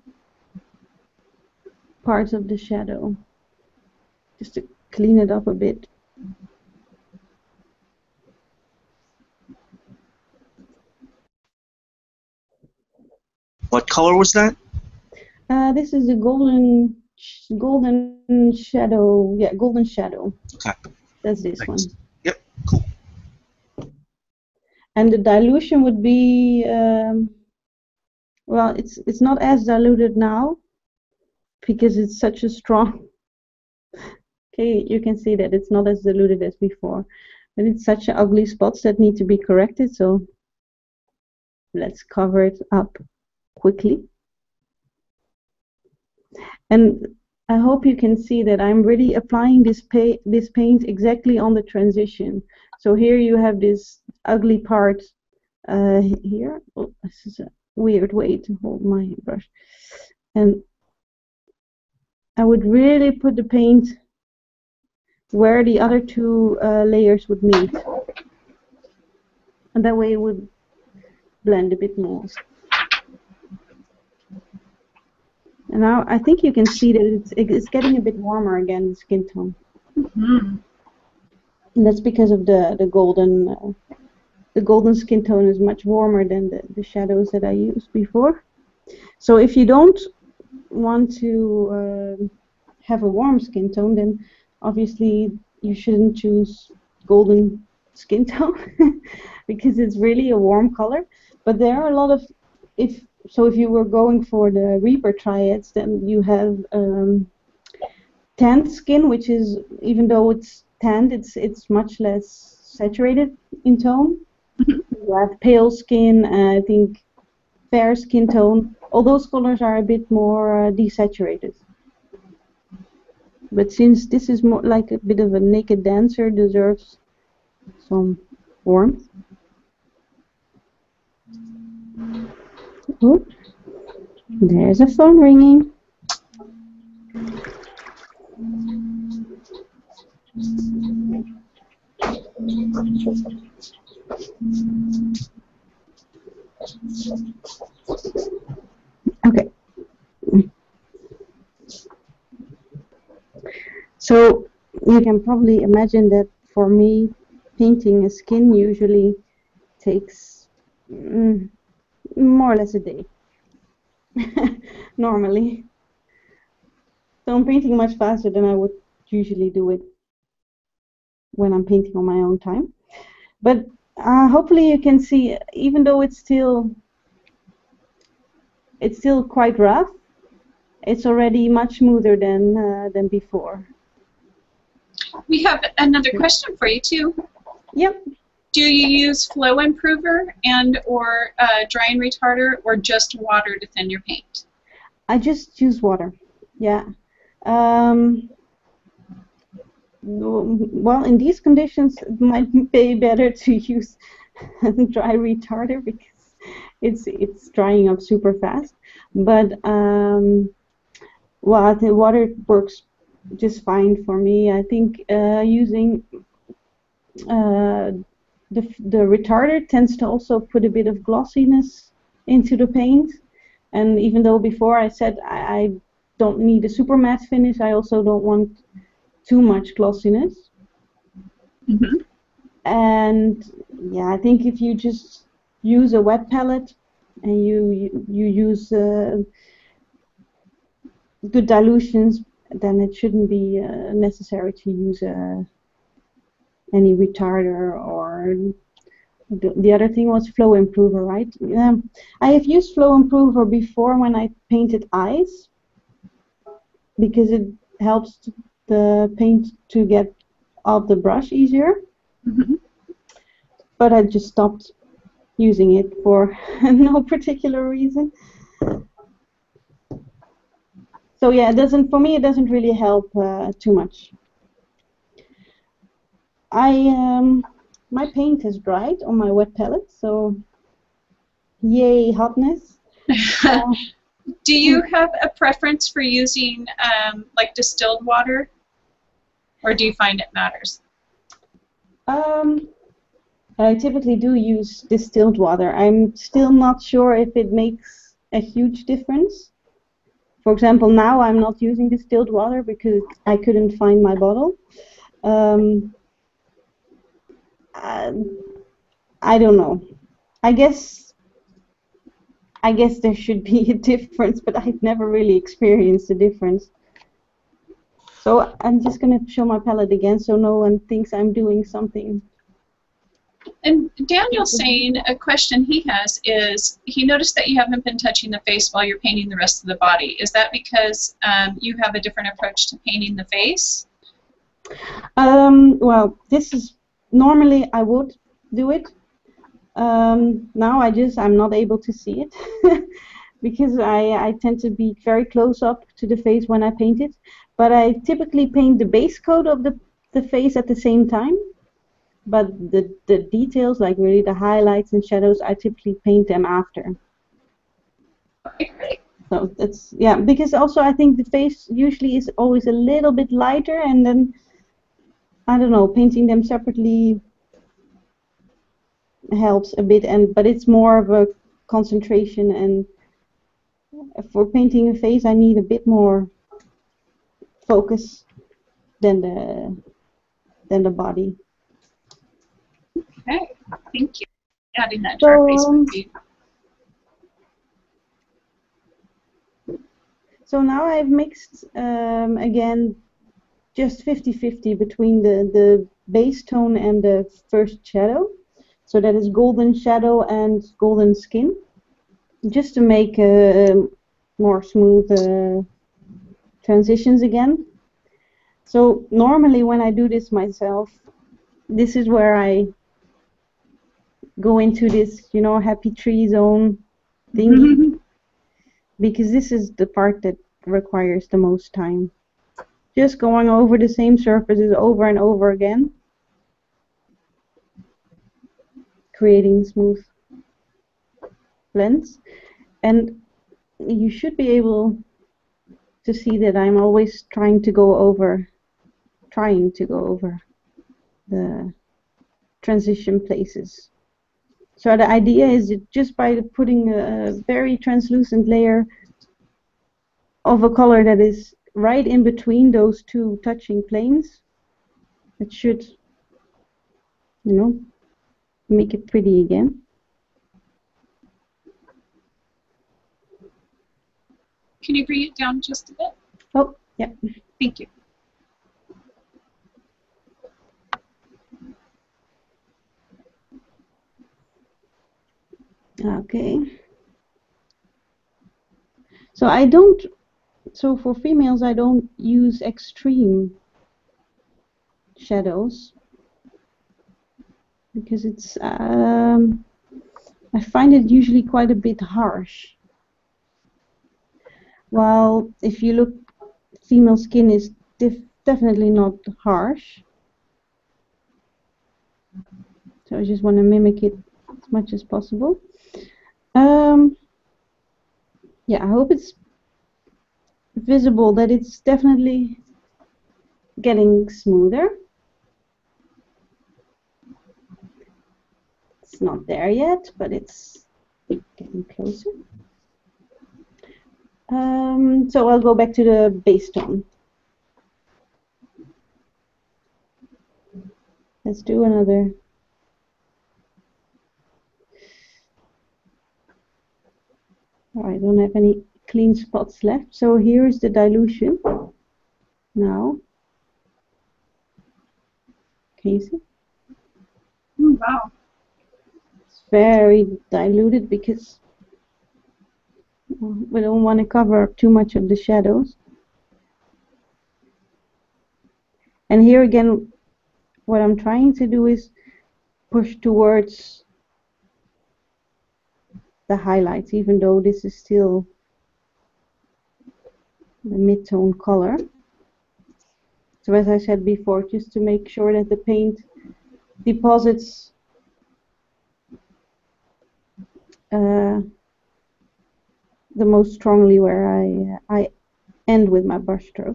parts of the shadow, just to clean it up a bit. What color was that? Uh, this is a golden, sh golden shadow. Yeah, golden shadow. Okay. That's this Thanks. one. Yep. Cool. And the dilution would be, um, well, it's it's not as diluted now because it's such a strong. Okay, you can see that it's not as diluted as before, but it's such ugly spots that need to be corrected. So let's cover it up quickly. And I hope you can see that I'm really applying this, pa this paint exactly on the transition. So here you have this ugly part uh, here. Oh, this is a weird way to hold my brush. And I would really put the paint where the other two uh, layers would meet. And that way it would blend a bit more. And now I think you can see that it's, it's getting a bit warmer again, the skin tone. Mm-hmm. And that's because of the, the golden uh, the golden skin tone is much warmer than the, the shadows that I used before. So if you don't want to uh, have a warm skin tone, then obviously you shouldn't choose golden skin tone because it's really a warm color. But there are a lot of, if so if you were going for the Reaper triads, then you have um, tanned skin, which is, even though it's tanned, it's it's much less saturated in tone. You have pale skin, uh, I think fair skin tone. All those colors are a bit more uh, desaturated. But since this is more like a bit of a naked dancer, deserves some warmth. Oh, there's a phone ringing. Okay. So you can probably imagine that for me, painting a skin usually takes mm, more or less a day. Normally. So I'm painting much faster than I would usually do it when I'm painting on my own time. But uh, hopefully you can see, even though it's still it's still quite rough, it's already much smoother than uh, than before. We have another question for you too. Yep. Do you use flow improver and or uh, drying retarder, or just water to thin your paint? I just use water. Yeah. Um, well, in these conditions, it might be better to use dry retarder because it's it's drying up super fast. But um, well, the water works just fine for me. I think uh, using uh, the the retarder tends to also put a bit of glossiness into the paint. And even though before I said I, I don't need a super matte finish, I also don't want too much glossiness. Mm-hmm. And yeah, I think if you just use a wet palette and you you, you use uh, good dilutions, then it shouldn't be uh, necessary to use uh, any retarder. Or the, the other thing was flow improver, right? Yeah, I have used flow improver before when I painted eyes because it helps the paint to get off the brush easier. Mm-hmm. But I just stopped using it for no particular reason. So yeah, it doesn't, for me it doesn't really help uh, too much. I um, my paint has dried on my wet palette, so yay hotness. uh, Do you have a preference for using um, like distilled water, or do you find it matters? Um, I typically do use distilled water. I'm still not sure if it makes a huge difference. For example, now I'm not using distilled water because I couldn't find my bottle. Um, I, I don't know. I guess I guess there should be a difference, but I've never really experienced a difference. So I'm just going to show my palette again so no one thinks I'm doing something. And Daniel's saying a question he has is, he noticed that you haven't been touching the face while you're painting the rest of the body. Is that because um, you have a different approach to painting the face? Um, well, this is, normally I would do it. Um, now I just, I'm not able to see it. because I, I tend to be very close up to the face when I paint it. But I typically paint the base coat of the, the face at the same time. But the, the details, like really the highlights and shadows, I typically paint them after. Okay, great. So that's, yeah, because also I think the face usually is always a little bit lighter, and then, I don't know, painting them separately helps a bit, and but it's more of a concentration, and for painting a face I need a bit more focus than the than the body. Okay, thank you. Adding that to So, our Facebook um, feed. So now I've mixed um, again just fifty fifty between the, the base tone and the first shadow. So that is golden shadow and golden skin, just to make uh, more smooth uh, transitions again. So normally when I do this myself, this is where I go into this, you know, happy tree zone thingy, because this is the part that requires the most time. Just going over the same surfaces over and over again, creating smooth blends. And you should be able to see that I'm always trying to go over, trying to go over the transition places. So the idea is that just by putting a very translucent layer of a color that is right in between those two touching planes, it should, you know, make it pretty again. Can you bring it down just a bit? Oh, yeah. Thank you. Okay. So I don't, so for females I don't use extreme shadows, because it's, um, I find it usually quite a bit harsh. While if you look, female skin is def definitely not harsh. So I just want to mimic it as much as possible. Um, yeah, I hope it's visible that it's definitely getting smoother. It's not there yet, but it's getting closer. Um, so I'll go back to the base tone. Let's do another. Oh, I don't have any clean spots left. So here's the dilution. Now, can you see? Oh, wow. It's very diluted because we don't want to cover up too much of the shadows. And here again, what I'm trying to do is push towards the highlights, even though this is still the mid-tone color. So as I said before, just to make sure that the paint deposits uh, the most strongly where I, uh, I end with my brush stroke.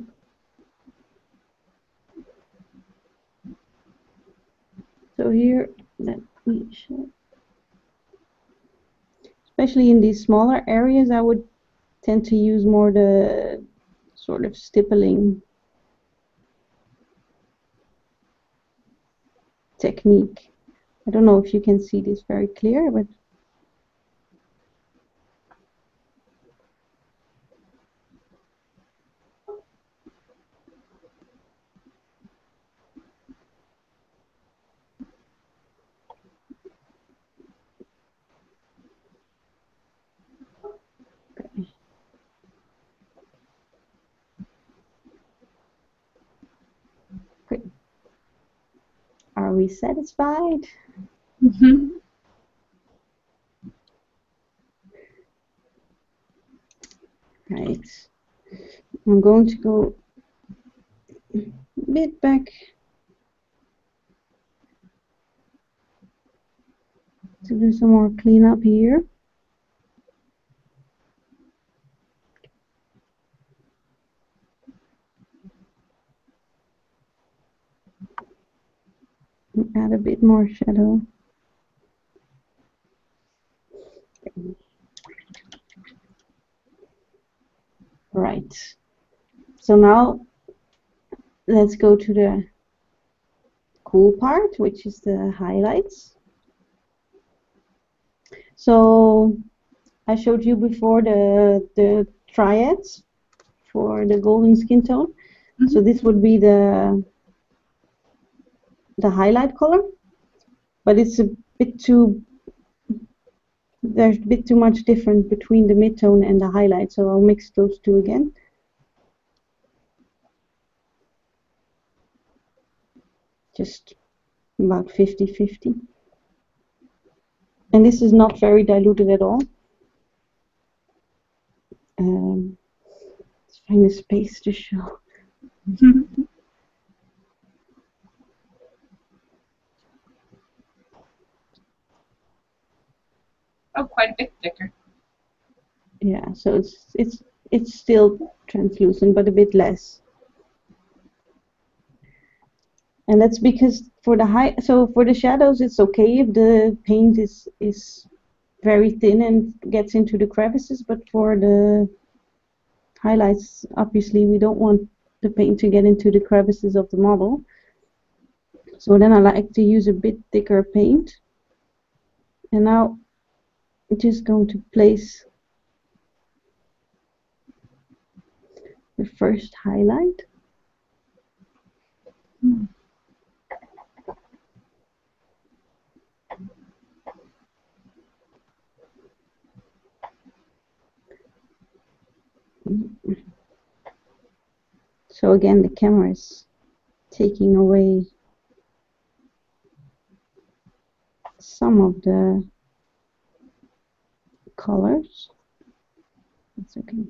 So here, let me show. Especially in these smaller areas, I would tend to use more the sort of stippling technique. I don't know if you can see this very clear, but okay. Great. Are we satisfied? Mm-hmm. Right. I'm going to go a bit back to do some more cleanup here. Add a bit more shadow. Right. So now let's go to the cool part, which is the highlights. So I showed you before the the triads for the Golden Skintone. Mm-hmm. So this would be the the highlight color, but it's a bit too there's a bit too much difference between the midtone and the highlight, so I'll mix those two again. Just about fifty fifty. And this is not very diluted at all. Um, let's find a space to show. Oh, quite a bit thicker. Yeah, so it's it's it's still translucent, but a bit less. And that's because for the high, so for the shadows, it's okay if the paint is is very thin and gets into the crevices, but for the highlights, obviously, we don't want the paint to get into the crevices of the model. So then I like to use a bit thicker paint. And now I'm just going to place the first highlight. Mm. So again, the camera is taking away some of the colors. It's okay.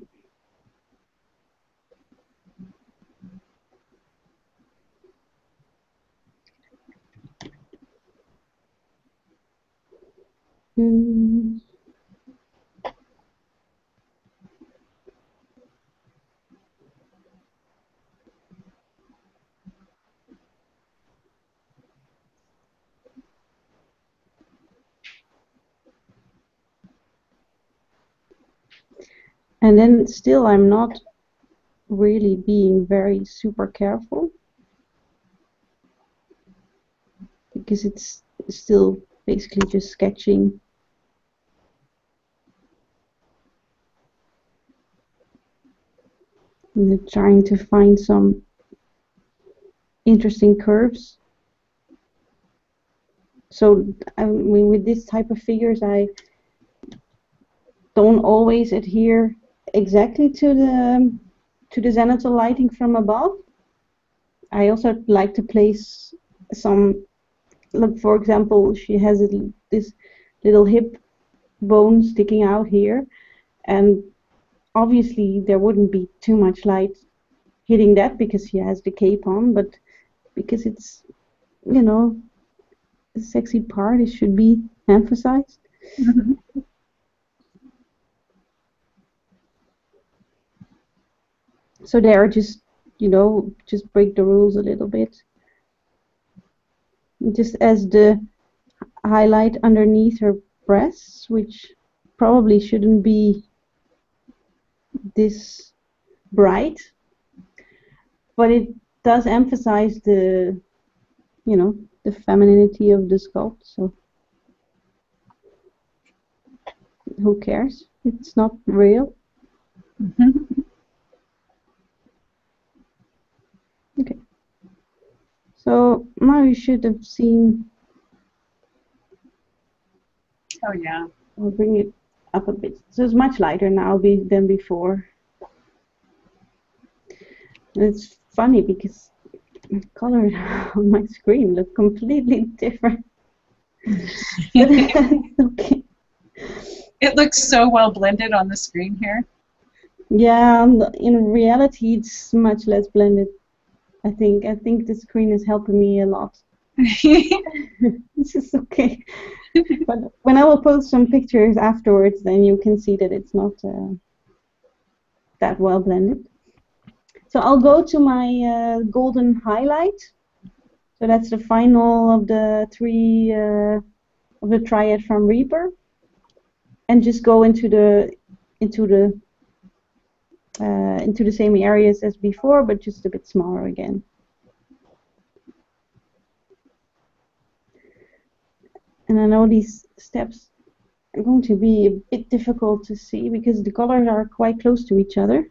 Mm. And then still I'm not really being very super careful because it's still basically just sketching. And trying to find some interesting curves. So I mean, with this type of figures, I don't always adhere exactly to the to the zenithal lighting from above. I also like to place some, look, for example, she has a, this little hip bone sticking out here, and obviously there wouldn't be too much light hitting that because she has the cape on, but because it's, you know, the sexy part, it should be emphasized. Mm-hmm. So there, just, you know, just break the rules a little bit. Just as the highlight underneath her breasts, which probably shouldn't be this bright, but it does emphasize the, you know, the femininity of the sculpt. So who cares? It's not real. Mm-hmm. Okay. So now you should have seen. Oh yeah. I'll bring it up a bit. So it's much lighter now be, than before. And it's funny because the color on my screen look completely different. Okay. It looks so well blended on the screen here. Yeah, and in reality, it's much less blended. I think. I think the screen is helping me a lot. This is okay. But when I will post some pictures afterwards, then you can see that it's not uh, that well blended. So I'll go to my uh, golden highlight. So that's the final of the three uh, of the triad from Reaper, and just go into the into the uh, into the same areas as before, but just a bit smaller again. And I know these steps are going to be a bit difficult to see because the colors are quite close to each other.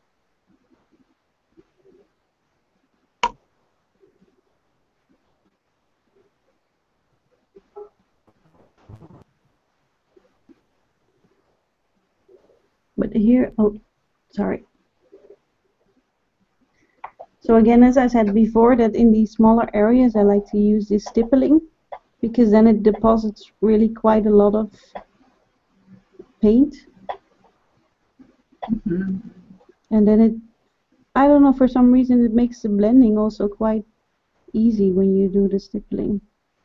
But here, oh, sorry. So again, as I said before, that in these smaller areas I like to use this stippling, because then it deposits really quite a lot of paint. Mm-hmm. And then it, I don't know, for some reason it makes the blending also quite easy when you do the stippling.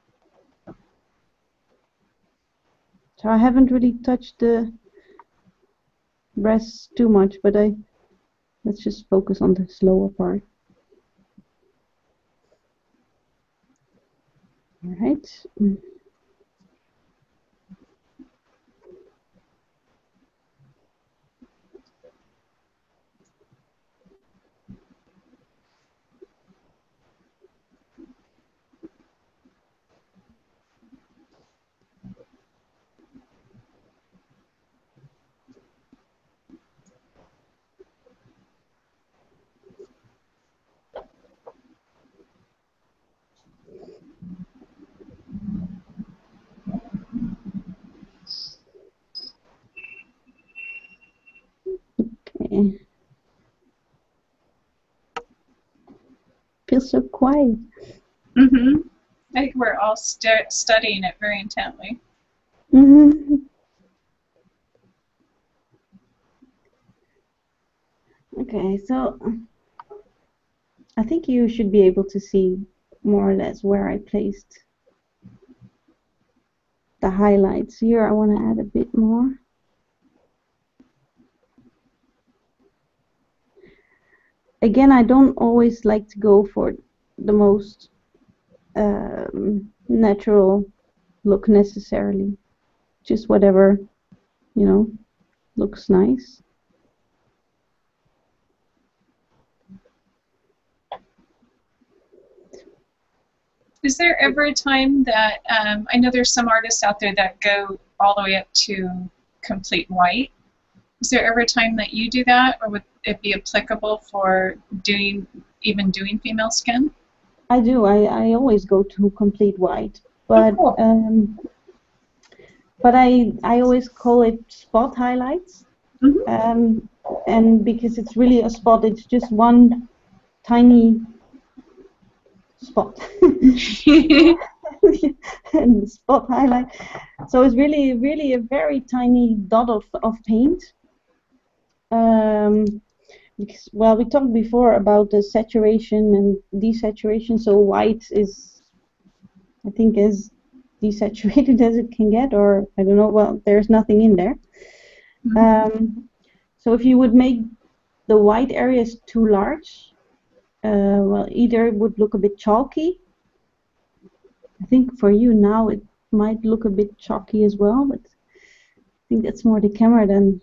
So I haven't really touched the breasts too much, but I let's just focus on the slower part. All right. Mm. Okay. Feels so quiet. Mm-hmm. I think we're all stu studying it very intently. Mm-hmm. Okay, so I think you should be able to see more or less where I placed the highlights. Here I want to add a bit more. Again, I don't always like to go for the most um, natural look necessarily. Just whatever, you know, looks nice. Is there ever a time that, um, I know there's some artists out there that go all the way up to complete white. Is there ever a time that you do that, or would it be applicable for doing, even doing female skin? I do. I, I always go to complete white, but Oh, cool. um, but I I always call it spot highlights, Mm-hmm. um, and because it's really a spot, it's just one tiny spot. And spot highlight. So it's really really a very tiny dot of of paint. Um, because, well, we talked before about the saturation and desaturation. So white is, I think, as desaturated as it can get, or I don't know. Well, there's nothing in there. Mm-hmm. Um, so if you would make the white areas too large, uh, well, either it would look a bit chalky. I think for you now it might look a bit chalky as well, but I think that's more the camera than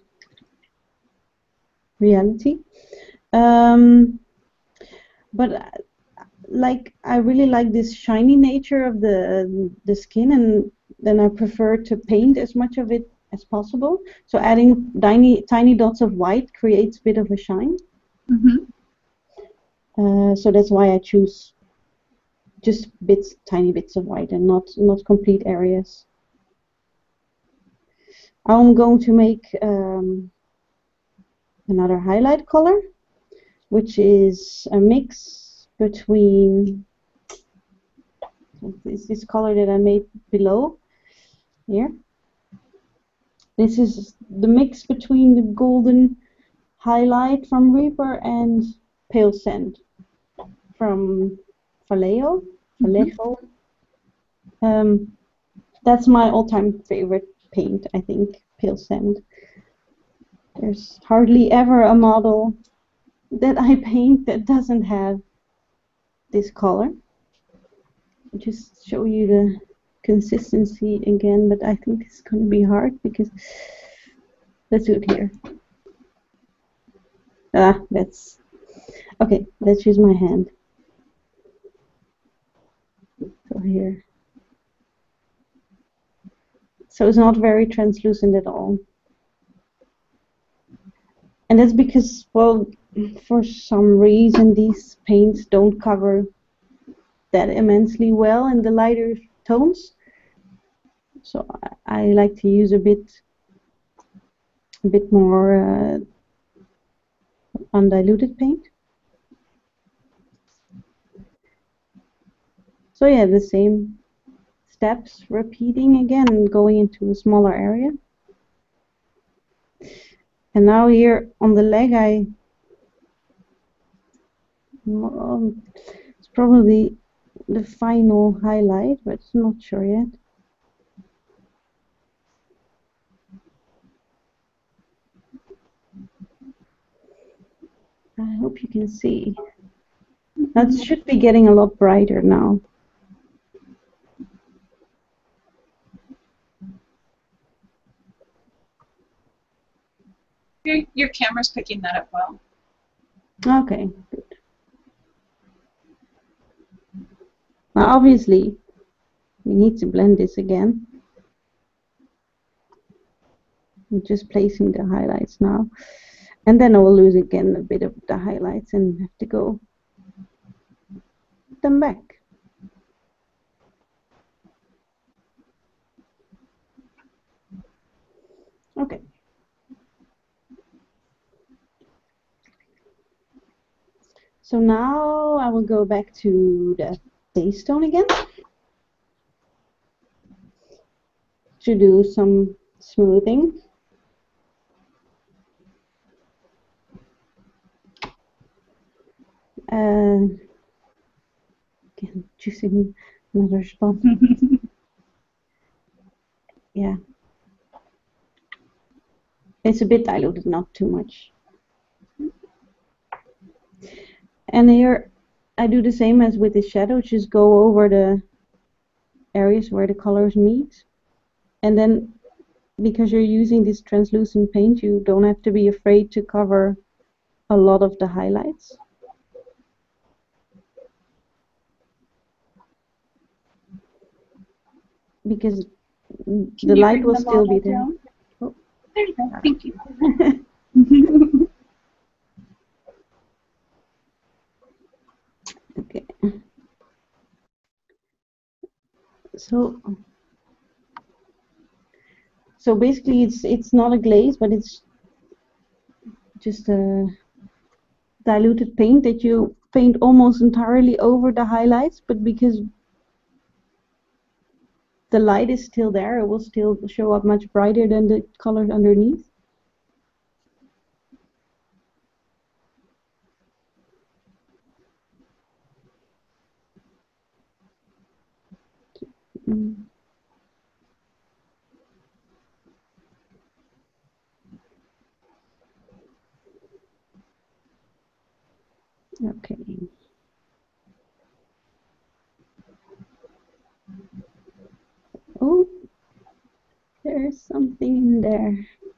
reality. Um, but uh, like I really like this shiny nature of the the skin, and then I prefer to paint as much of it as possible. So adding tiny tiny dots of white creates a bit of a shine. Mm-hmm. Uh, so that's why I choose just bits, tiny bits of white, and not not complete areas. I'm going to make um, another highlight color, which is a mix between this, this color that I made below here. This is the mix between the golden highlight from Reaper and pale sand from vallejo. vallejo. Um, that's my all-time favorite paint, I think, pale sand. There's hardly ever a model that I paint that doesn't have this color. I'll just show you the consistency again, but I think it's going to be hard because let's do it here. Ah, that's okay. Let's use my hand. So here. So it's not very translucent at all. And that's because, well, for some reason these paints don't cover that immensely well in the lighter tones. So I, I like to use a bit, a bit more uh, undiluted paint. So yeah, the same steps repeating again, going into a smaller area. And now here on the leg, I um, it's probably the final highlight, but I'm not sure yet. I hope you can see. That should be getting a lot brighter now. Your, your camera's picking that up well. Okay, good. Now obviously, we need to blend this again. I'm just placing the highlights now. And then I will lose again a bit of the highlights and have to go put them back. Okay. So now I will go back to the base tone again to do some smoothing. Uh, again, choosing another spot. Yeah. It's a bit diluted, not too much. And here I do the same as with the shadow, just go over the areas where the colors meet. And then, because you're using this translucent paint, you don't have to be afraid to cover a lot of the highlights. Because Can the you light bring will the still be model there. down? Oh. There you go. Thank you. Okay. So, so basically, it's it's not a glaze, but it's just a diluted paint that you paint almost entirely over the highlights. But because the light is still there, it will still show up much brighter than the colors underneath. Mm. Okay. Oh, there's something in there.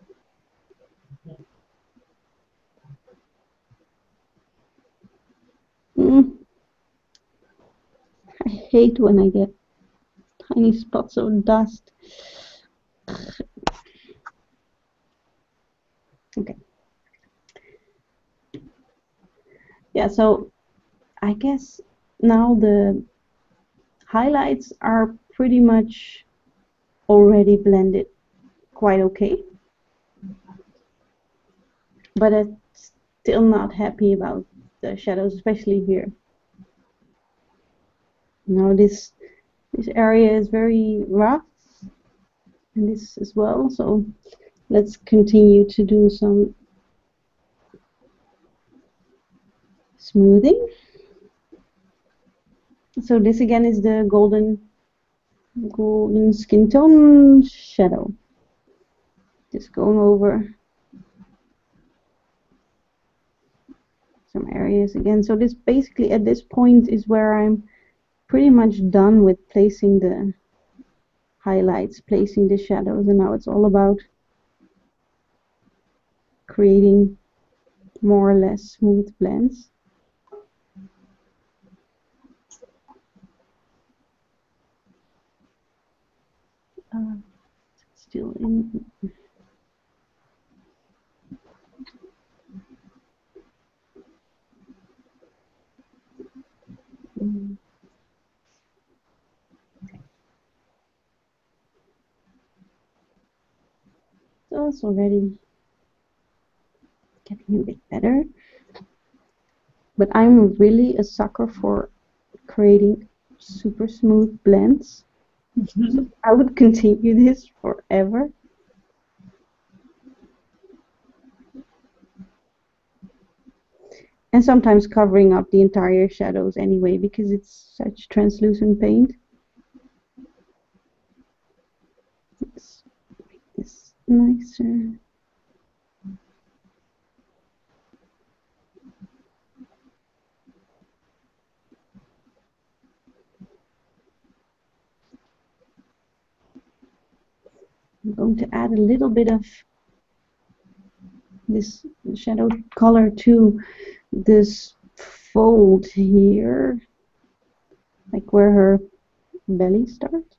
Mm. I hate when I get tiny spots of dust. Okay. Yeah, so I guess now the highlights are pretty much already blended quite okay. But I'm still not happy about the shadows, especially here. Now this this area is very rough, and this as well, so let's continue to do some smoothing. So this again is the golden golden Skintone shadow. Just going over some areas again. So this basically at this point is where I'm pretty much done with placing the highlights, placing the shadows, and now it's all about creating more or less smooth blends. Uh, still in. Mm. So it's already getting a bit better. But I'm really a sucker for creating super smooth blends. Mm-hmm. So I would continue this forever. And sometimes covering up the entire shadows anyway, because it's such translucent paint. Let's make this nicer. I'm going to add a little bit of this shadow color to this fold here, like where her belly starts,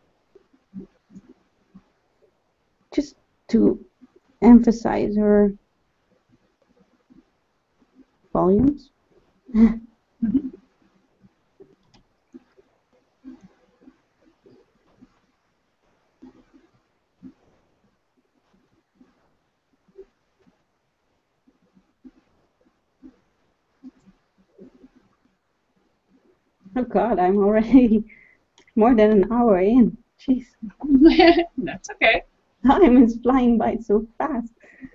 just to emphasize her volumes. Mm-hmm. Oh God, I'm already more than an hour in. Jeez. That's okay. Time is flying by so fast.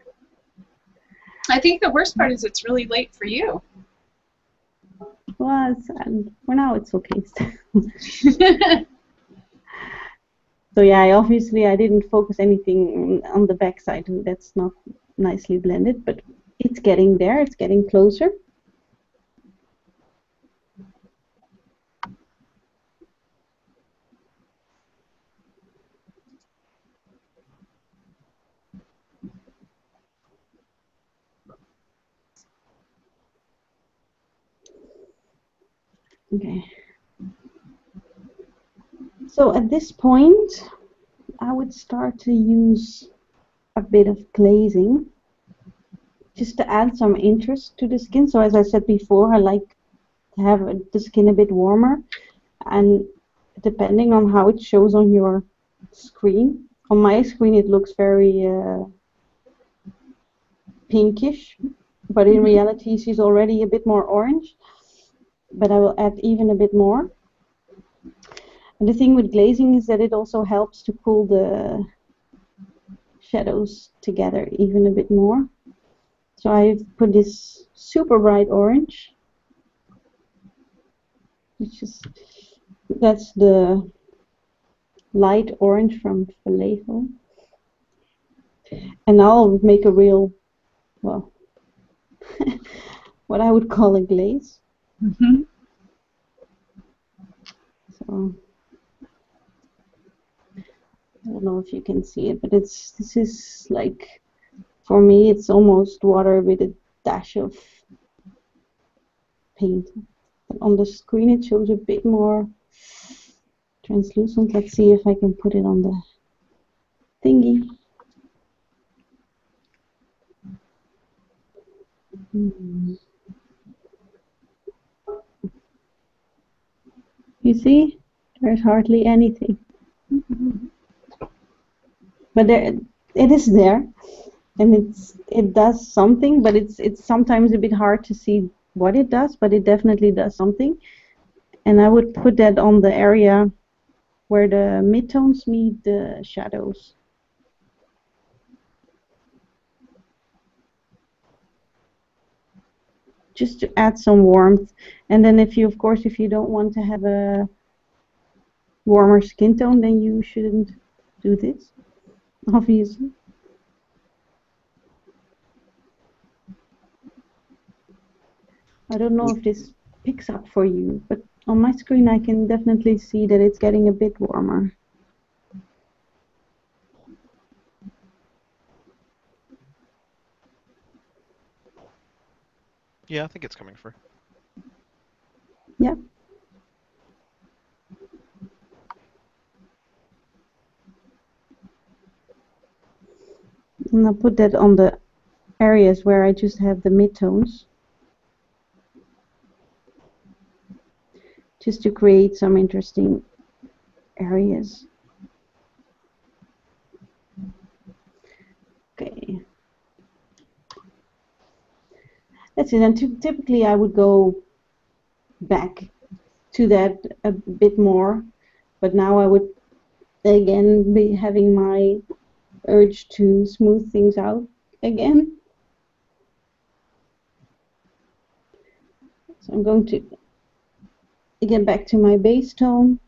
I think the worst part is it's really late for you. Well, and for now it's okay. So yeah, I obviously I didn't focus anything on the back side. That's not nicely blended, but it's getting there. It's getting closer. Okay. So at this point, I would start to use a bit of glazing just to add some interest to the skin. So as I said before, I like to have the skin a bit warmer, and depending on how it shows on your screen, on my screen it looks very uh, pinkish, but in reality she's already a bit more orange, but I will add even a bit more. And the thing with glazing is that it also helps to pull the shadows together even a bit more. So I've put this super bright orange, which is, that's the light orange from Vallejo. And now I'll make a real, well, what I would call a glaze. Mm-hmm. So I don't know if you can see it, but it's this is like, for me it's almost water with a dash of paint. But on the screen it shows a bit more translucent. Let's see if I can put it on the thingy. Mm-hmm. You see, there's hardly anything. Mm-hmm. But there, it is there, and it's it does something. But it's it's sometimes a bit hard to see what it does. But it definitely does something. And I would put that on the area where the midtones meet the shadows. just to add some warmth. And then if you, of course, if you don't want to have a warmer skin tone, then you shouldn't do this, obviously. I don't know if this picks up for you, but on my screen I can definitely see that it's getting a bit warmer. Yeah, I think it's coming through. Yeah. And I'll put that on the areas where I just have the midtones, just to create some interesting areas. Okay. That's it. And typically I would go back to that a bit more, but now I would again be having my urge to smooth things out again. So I'm going to get back to my base tone.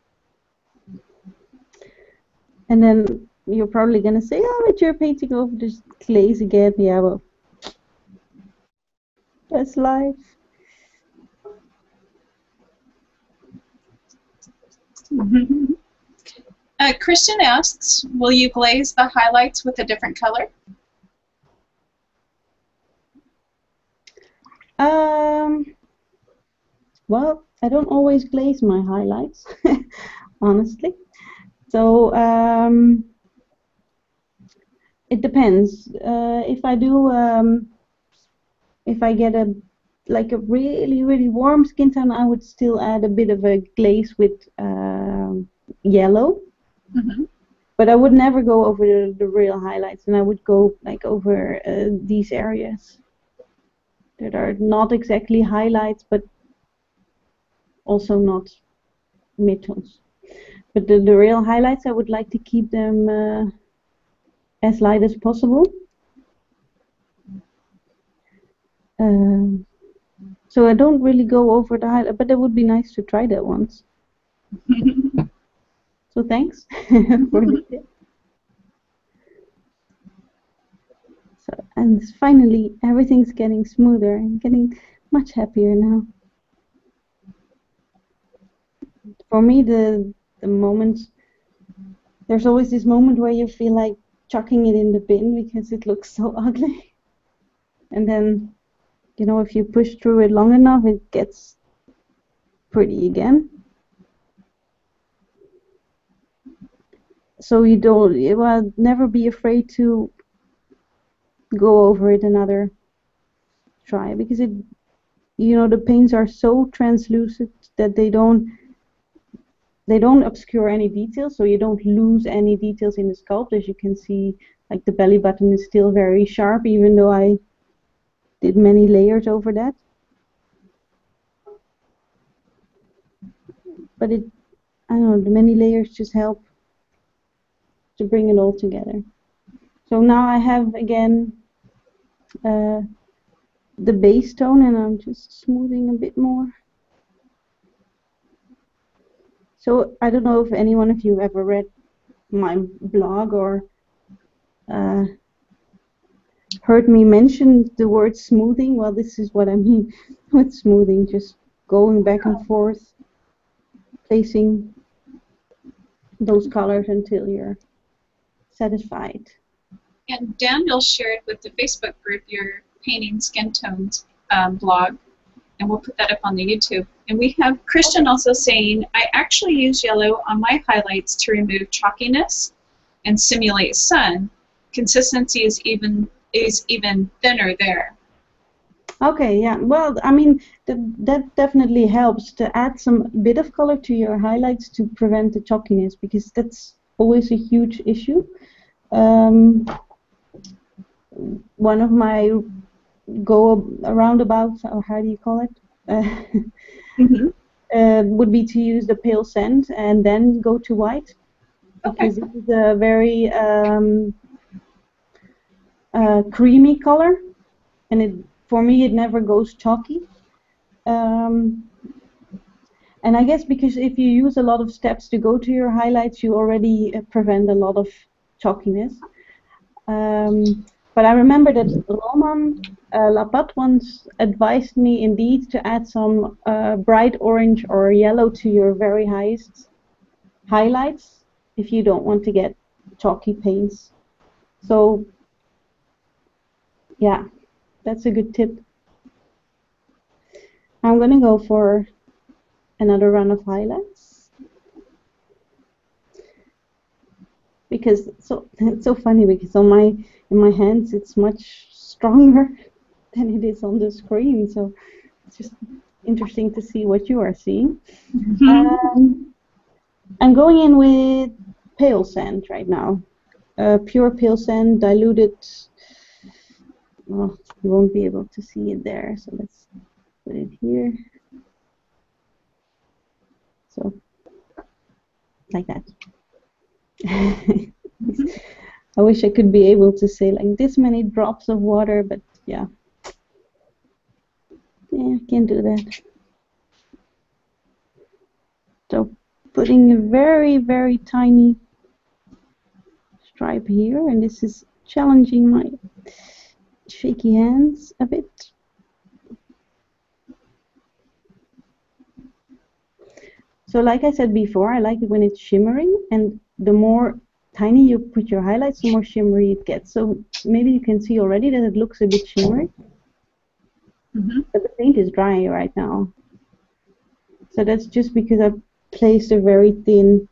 And then you're probably going to say, oh, but you're painting over this glaze again. Yeah, well, that's life. uh, Christian asks, will you glaze the highlights with a different color? Um, well, I don't always glaze my highlights, honestly. So um, it depends. Uh, if I do, um, if I get a like a really really warm skin tone, I would still add a bit of a glaze with uh, yellow. Mm-hmm. But I would never go over the, the real highlights, and I would go like over uh, these areas that are not exactly highlights, but also not midtones. But the, the real highlights, I would like to keep them uh, as light as possible. Um, so I don't really go over the highlight, but it would be nice to try that once. So thanks for the tip. So, and finally, everything's getting smoother and getting much happier now. For me, the the moment, there's always this moment where you feel like chucking it in the bin because it looks so ugly. And then, you know, if you push through it long enough, it gets pretty again. So you don't, well, never be afraid to go over it another try, because it, you know, the paints are so translucent that they don't they don't obscure any details, so you don't lose any details in the sculpt. As you can see, like the belly button is still very sharp, even though I did many layers over that. But it, I don't know, the many layers just help to bring it all together. So now I have again uh, the base tone, and I'm just smoothing a bit more. So I don't know if any one of you ever read my blog or uh, heard me mention the word smoothing. Well, this is what I mean with smoothing, just going back and forth, placing those colors until you're satisfied. And Daniel shared with the Facebook group your Painting Skintones um, blog, and we'll put that up on the YouTube. And we have Christian also saying, I actually use yellow on my highlights to remove chalkiness and simulate sun. Consistency is even is even thinner there. Okay, yeah. Well, I mean, that that definitely helps to add some bit of color to your highlights to prevent the chalkiness, because that's always a huge issue. Um, one of my go around about, or how do you call it, uh, mm-hmm. uh, would be to use the pale sand and then go to white, because okay. It is a very um, uh, creamy color, and it for me it never goes chalky. Um, and I guess because if you use a lot of steps to go to your highlights, you already uh, prevent a lot of chalkiness. Um, but I remember that Roman uh, Lapat once advised me indeed to add some uh, bright orange or yellow to your very highest highlights if you don't want to get chalky paints. So yeah, that's a good tip. I'm gonna go for another run of highlights because so it's so funny because on my in my hands it's much stronger than it is on the screen, so it's just interesting to see what you are seeing. Mm-hmm. um, I'm going in with pale sand right now, uh, pure pale sand diluted. Well, you won't be able to see it there, so let's put it here. So, like that. I wish I could be able to say like this many drops of water, but yeah. Yeah, I can't do that. So, putting a very, very tiny stripe here, and this is challenging my shaky hands a bit. So like I said before, I like it when it's shimmering, and the more tiny you put your highlights, the more shimmery it gets. So maybe you can see already that it looks a bit shimmery. Mm-hmm. But the paint is dry right now. So that's just because I've placed a very thin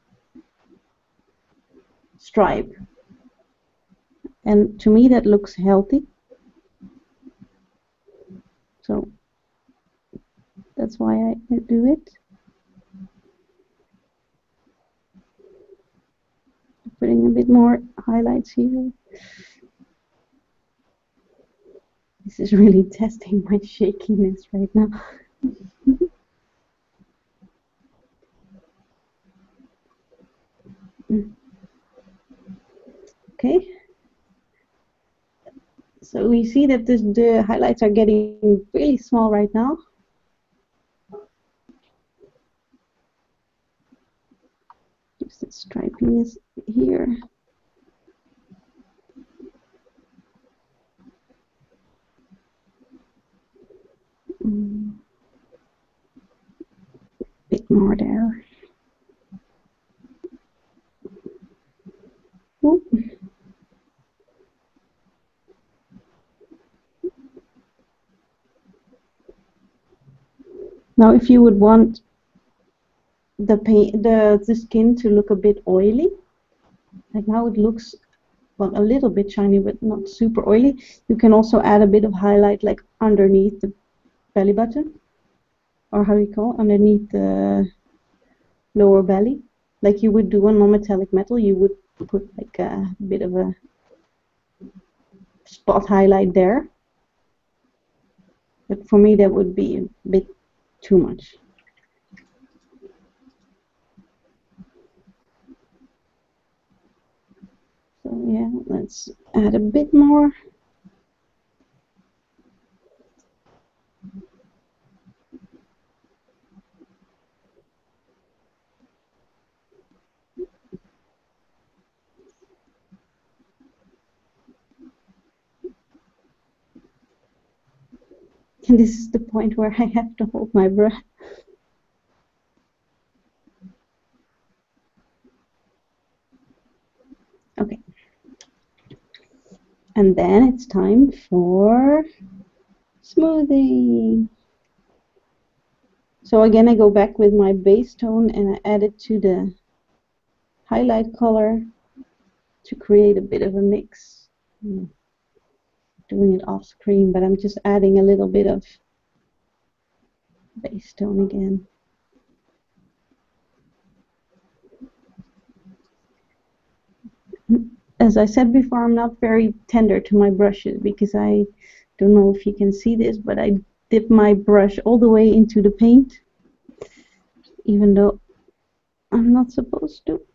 stripe. And to me that looks healthy. So that's why I, I do it. Putting a bit more highlights here. This is really testing my shakiness right now. Okay. So we see that this, the highlights are getting really small right now. Just the striping is here. Mm. Bit more there. Oop. Now, if you would want the paint, the the skin to look a bit oily, like now it looks, well, a little bit shiny, but not super oily. You can also add a bit of highlight, like underneath the belly button, or how do you call it? Underneath the lower belly, like you would do on non-metallic metal. You would put like a bit of a spot highlight there. But for me, that would be a bit too much. So yeah, let's add a bit more. And this is the point where I have to hold my breath. Okay. And then it's time for smoothing. So again, I go back with my base tone and I add it to the highlight color to create a bit of a mix. I'm doing it off screen, but I'm just adding a little bit of base tone again. As I said before, I'm not very tender to my brushes because I don't know if you can see this, but I dip my brush all the way into the paint, even though I'm not supposed to.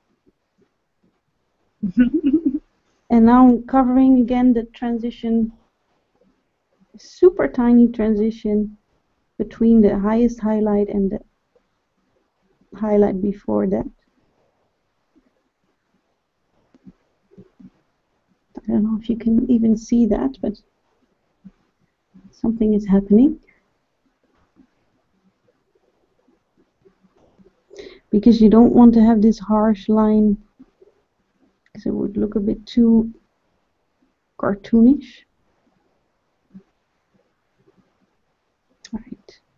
And now I'm covering again the transition super tiny transition between the highest highlight and the highlight before that. I don't know if you can even see that, but something is happening. Because you don't want to have this harsh line, because it would look a bit too cartoonish. Right.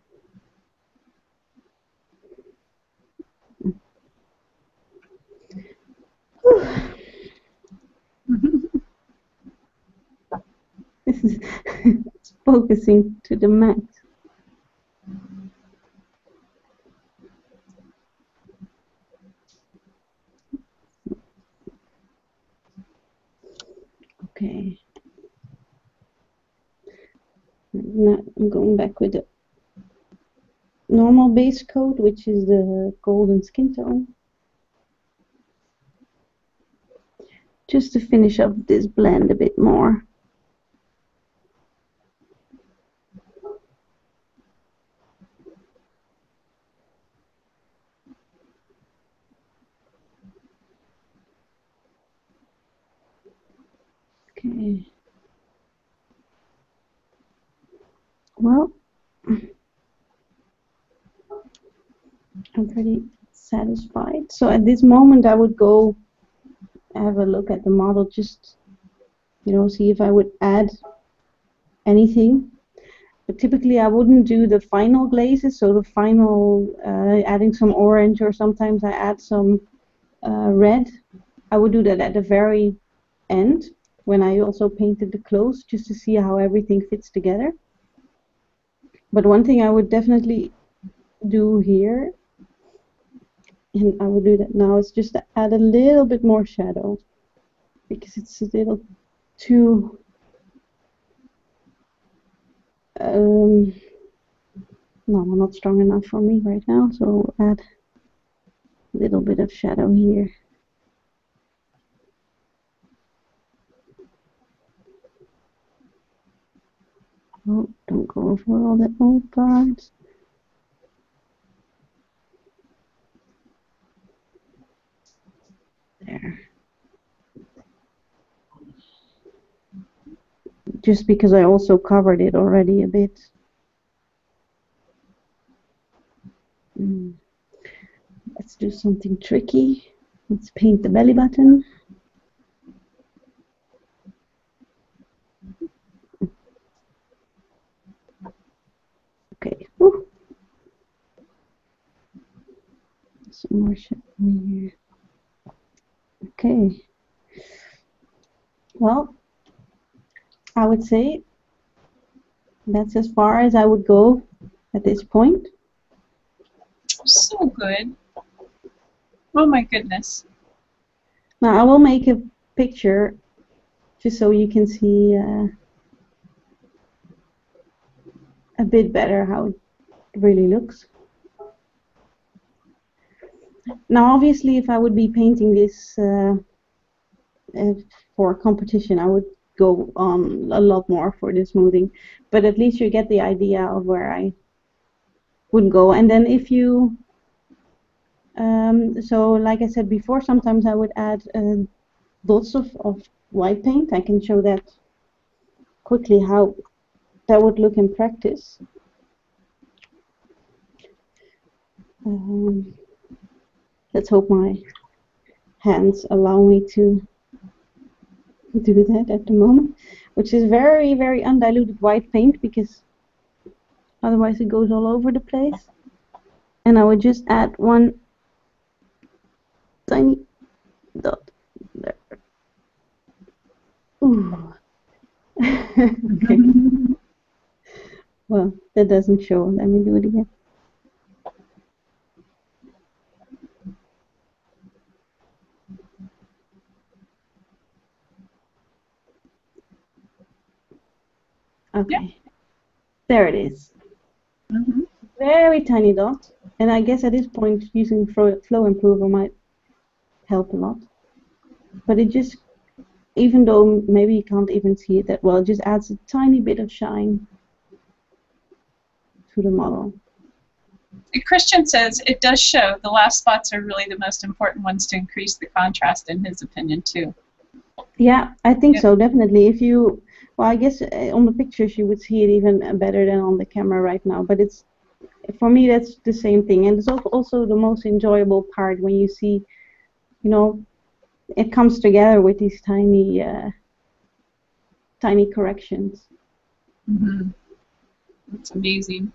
This is focusing to the max. Okay. Now I'm going back with the normal base coat, which is the Golden Skintone. Just to finish up this blend a bit more. Okay. Well, I'm pretty satisfied. So at this moment I would go have a look at the model, just, you know, see if I would add anything. But typically I wouldn't do the final glazes, so the final uh, adding some orange, or sometimes I add some uh, red. I would do that at the very end when I also painted the clothes, just to see how everything fits together. But one thing I would definitely do here, and I will do that now, is just to add a little bit more shadow, because it's a little too um, no, not strong enough for me right now, so I'll add a little bit of shadow here. Oh, don't go over all the old parts. There. Just because I also covered it already a bit. Mm. Let's do something tricky. Let's paint the belly button. Okay. Woo. Some more shadow here. Okay. Well, I would say that's as far as I would go at this point. So good. Oh my goodness. Now I will make a picture just so you can see uh, a bit better how it really looks. Now obviously if I would be painting this uh, uh, for a competition, I would go on a lot more for the smoothing, but at least you get the idea of where I would go. And then if you um, so like I said before, sometimes I would add uh, dots of, of white paint. I can show that quickly how that would look in practice. Um, let's hope my hands allow me to do that at the moment, which is very, very undiluted white paint, because otherwise it goes all over the place. And I would just add one tiny dot there. Ooh. Okay. Well, that doesn't show. Let me do it again. Okay. Yeah. There it is. Mm-hmm. Very tiny dot. And I guess at this point using flow, flow improver might help a lot. But it just even though maybe you can't even see it that well, it just adds a tiny bit of shine to the model. Christian says it does show the last spots are really the most important ones to increase the contrast, in his opinion, too. Yeah, I think Yep. so, definitely. If you, well, I guess uh, on the pictures you would see it even better than on the camera right now, but it's, for me, that's the same thing. And it's al- also the most enjoyable part when you see, you know, it comes together with these tiny, uh, tiny corrections. Mm-hmm. That's amazing.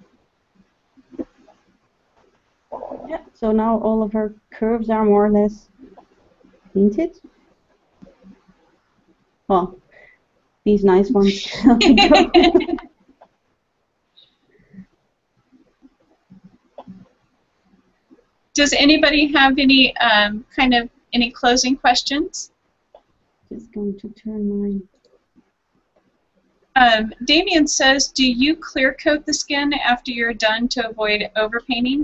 Yeah, so now all of our curves are more or less painted. Well, these nice ones. Does anybody have any um, kind of any closing questions? Just going to turn mine. Um, Damien says, do you clear coat the skin after you're done to avoid overpainting?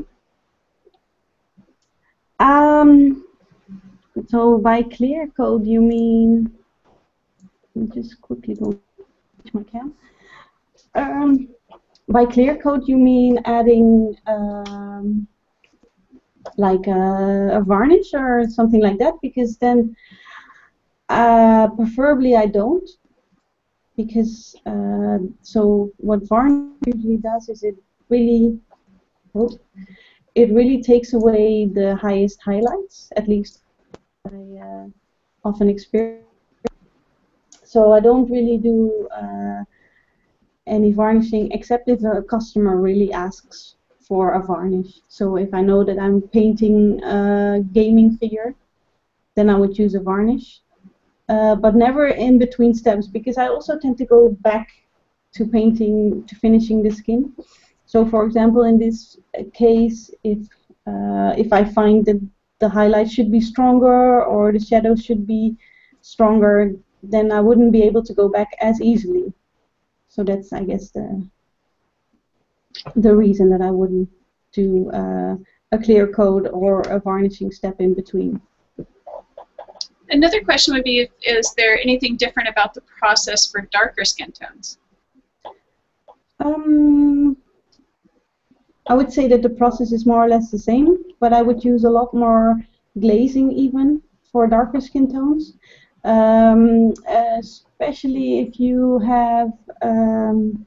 Um, so by clear coat you mean, let me just quickly go to my cam. Um, by clear coat you mean adding um, like a, a varnish or something like that? Because then uh, preferably I don't. Because uh, so what varnish usually does is it really, oh, it really takes away the highest highlights, at least I uh, often experience. So I don't really do uh, any varnishing except if a customer really asks for a varnish. So if I know that I'm painting a gaming figure, then I would use a varnish. Uh, but never in between steps, because I also tend to go back to painting, to finishing the skin. So for example, in this case, if uh, if I find that the highlights should be stronger or the shadows should be stronger, then I wouldn't be able to go back as easily. So that's, I guess, the the reason that I wouldn't do uh, a clear coat or a varnishing step in between. Another question would be, if, is there anything different about the process for darker skin tones? Um, I would say that the process is more or less the same, but I would use a lot more glazing even for darker skin tones, um, especially if you have um,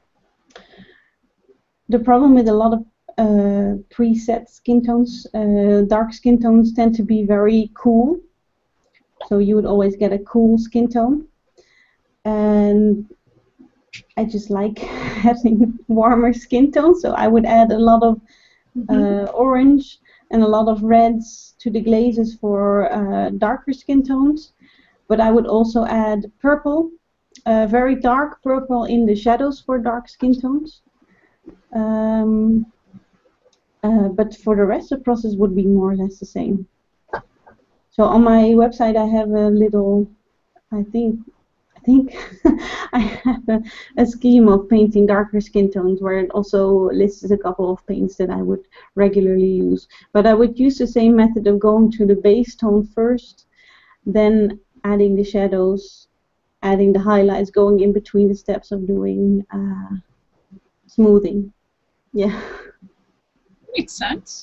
the problem with a lot of uh, preset skin tones. Uh, dark skin tones tend to be very cool, so you would always get a cool skin tone, and I just like having warmer skin tones, so I would add a lot of uh, orange and a lot of reds to the glazes for uh, darker skin tones. But I would also add purple, uh, very dark purple in the shadows for dark skin tones. Um, uh, but for the rest, the process would be more or less the same. So on my website, I have a little, I think, I think I have a, a scheme of painting darker skin tones where it also lists a couple of paints that I would regularly use. But I would use the same method of going to the base tone first, then adding the shadows, adding the highlights, going in between the steps of doing uh, smoothing. Yeah. Makes sense.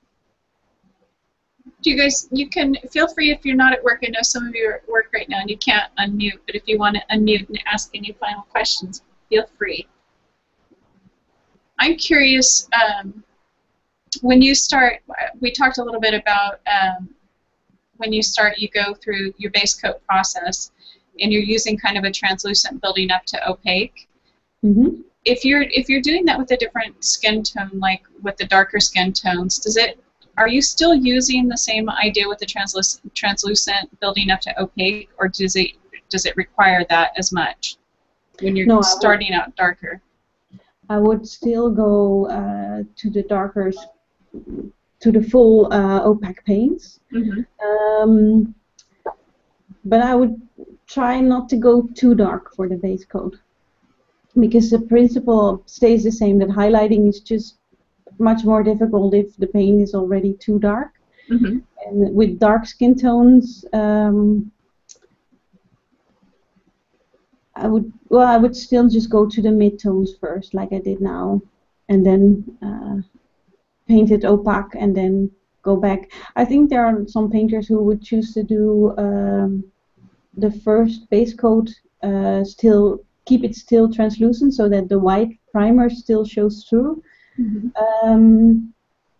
Do you guys, you can, feel free if you're not at work, I know some of you are at work right now and you can't unmute, but if you want to unmute and ask any final questions, feel free. I'm curious, um, when you start, we talked a little bit about um, when you start, you go through your base coat process and you're using kind of a translucent building up to opaque. Mm-hmm. If you're, if you're doing that with a different skin tone, like with the darker skin tones, does it, are you still using the same idea with the translucent, translucent building up to opaque, or does it does it require that as much when you're No, starting out darker? I would still go uh, to the darker, to the full uh, opaque paints. Mm-hmm. Um, but I would try not to go too dark for the base coat, because the principle stays the same, that highlighting is just much more difficult if the paint is already too dark. Mm-hmm. And with dark skin tones, um, I would, well, I would still just go to the mid-tones first, like I did now, and then uh, paint it opaque, and then go back. I think there are some painters who would choose to do um, the first base coat uh, still, keep it still translucent so that the white primer still shows through. Mm-hmm. Um,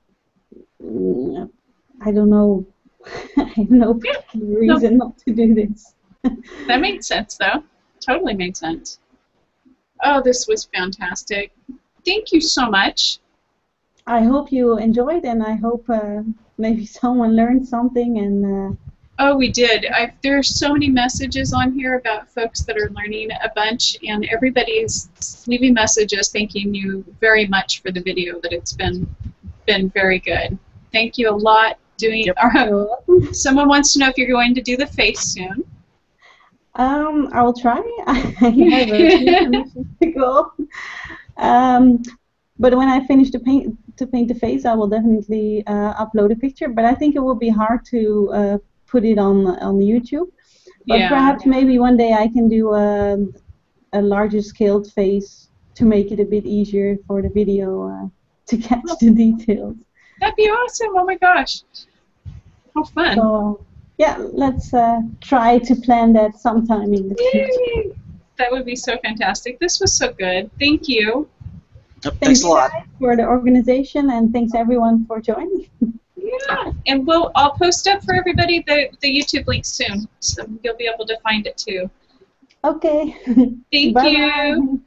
I don't know. I have no particular reason No. not to do this. That made sense, though. Totally made sense. Oh, this was fantastic. Thank you so much. I hope you enjoyed, and I hope uh, maybe someone learned something. And uh, Oh, we did. I've, there are so many messages on here about folks that are learning a bunch, and everybody's leaving messages thanking you very much for the video, that it's been been very good. Thank you a lot. Doing. Yep. Uh, someone wants to know if you're going to do the face soon. um, I will try. I have a few permissions to go. Um, but when I finish the paint to paint the face, I will definitely uh, upload a picture. But I think it will be hard to uh, put it on on YouTube. But Yeah. perhaps maybe one day I can do a, a larger scaled face to make it a bit easier for the video uh, to catch the details. That'd be awesome. Oh my gosh. How fun. So yeah, let's uh, try to plan that sometime in the future. Yay. That would be so fantastic. This was so good. Thank you. Yep, Thanks thanks a lot. guys for the organization, and thanks everyone for joining. Yeah, and we'll I'll post up for everybody the, the YouTube link soon, so you'll be able to find it too. Okay. Thank Bye you. bye.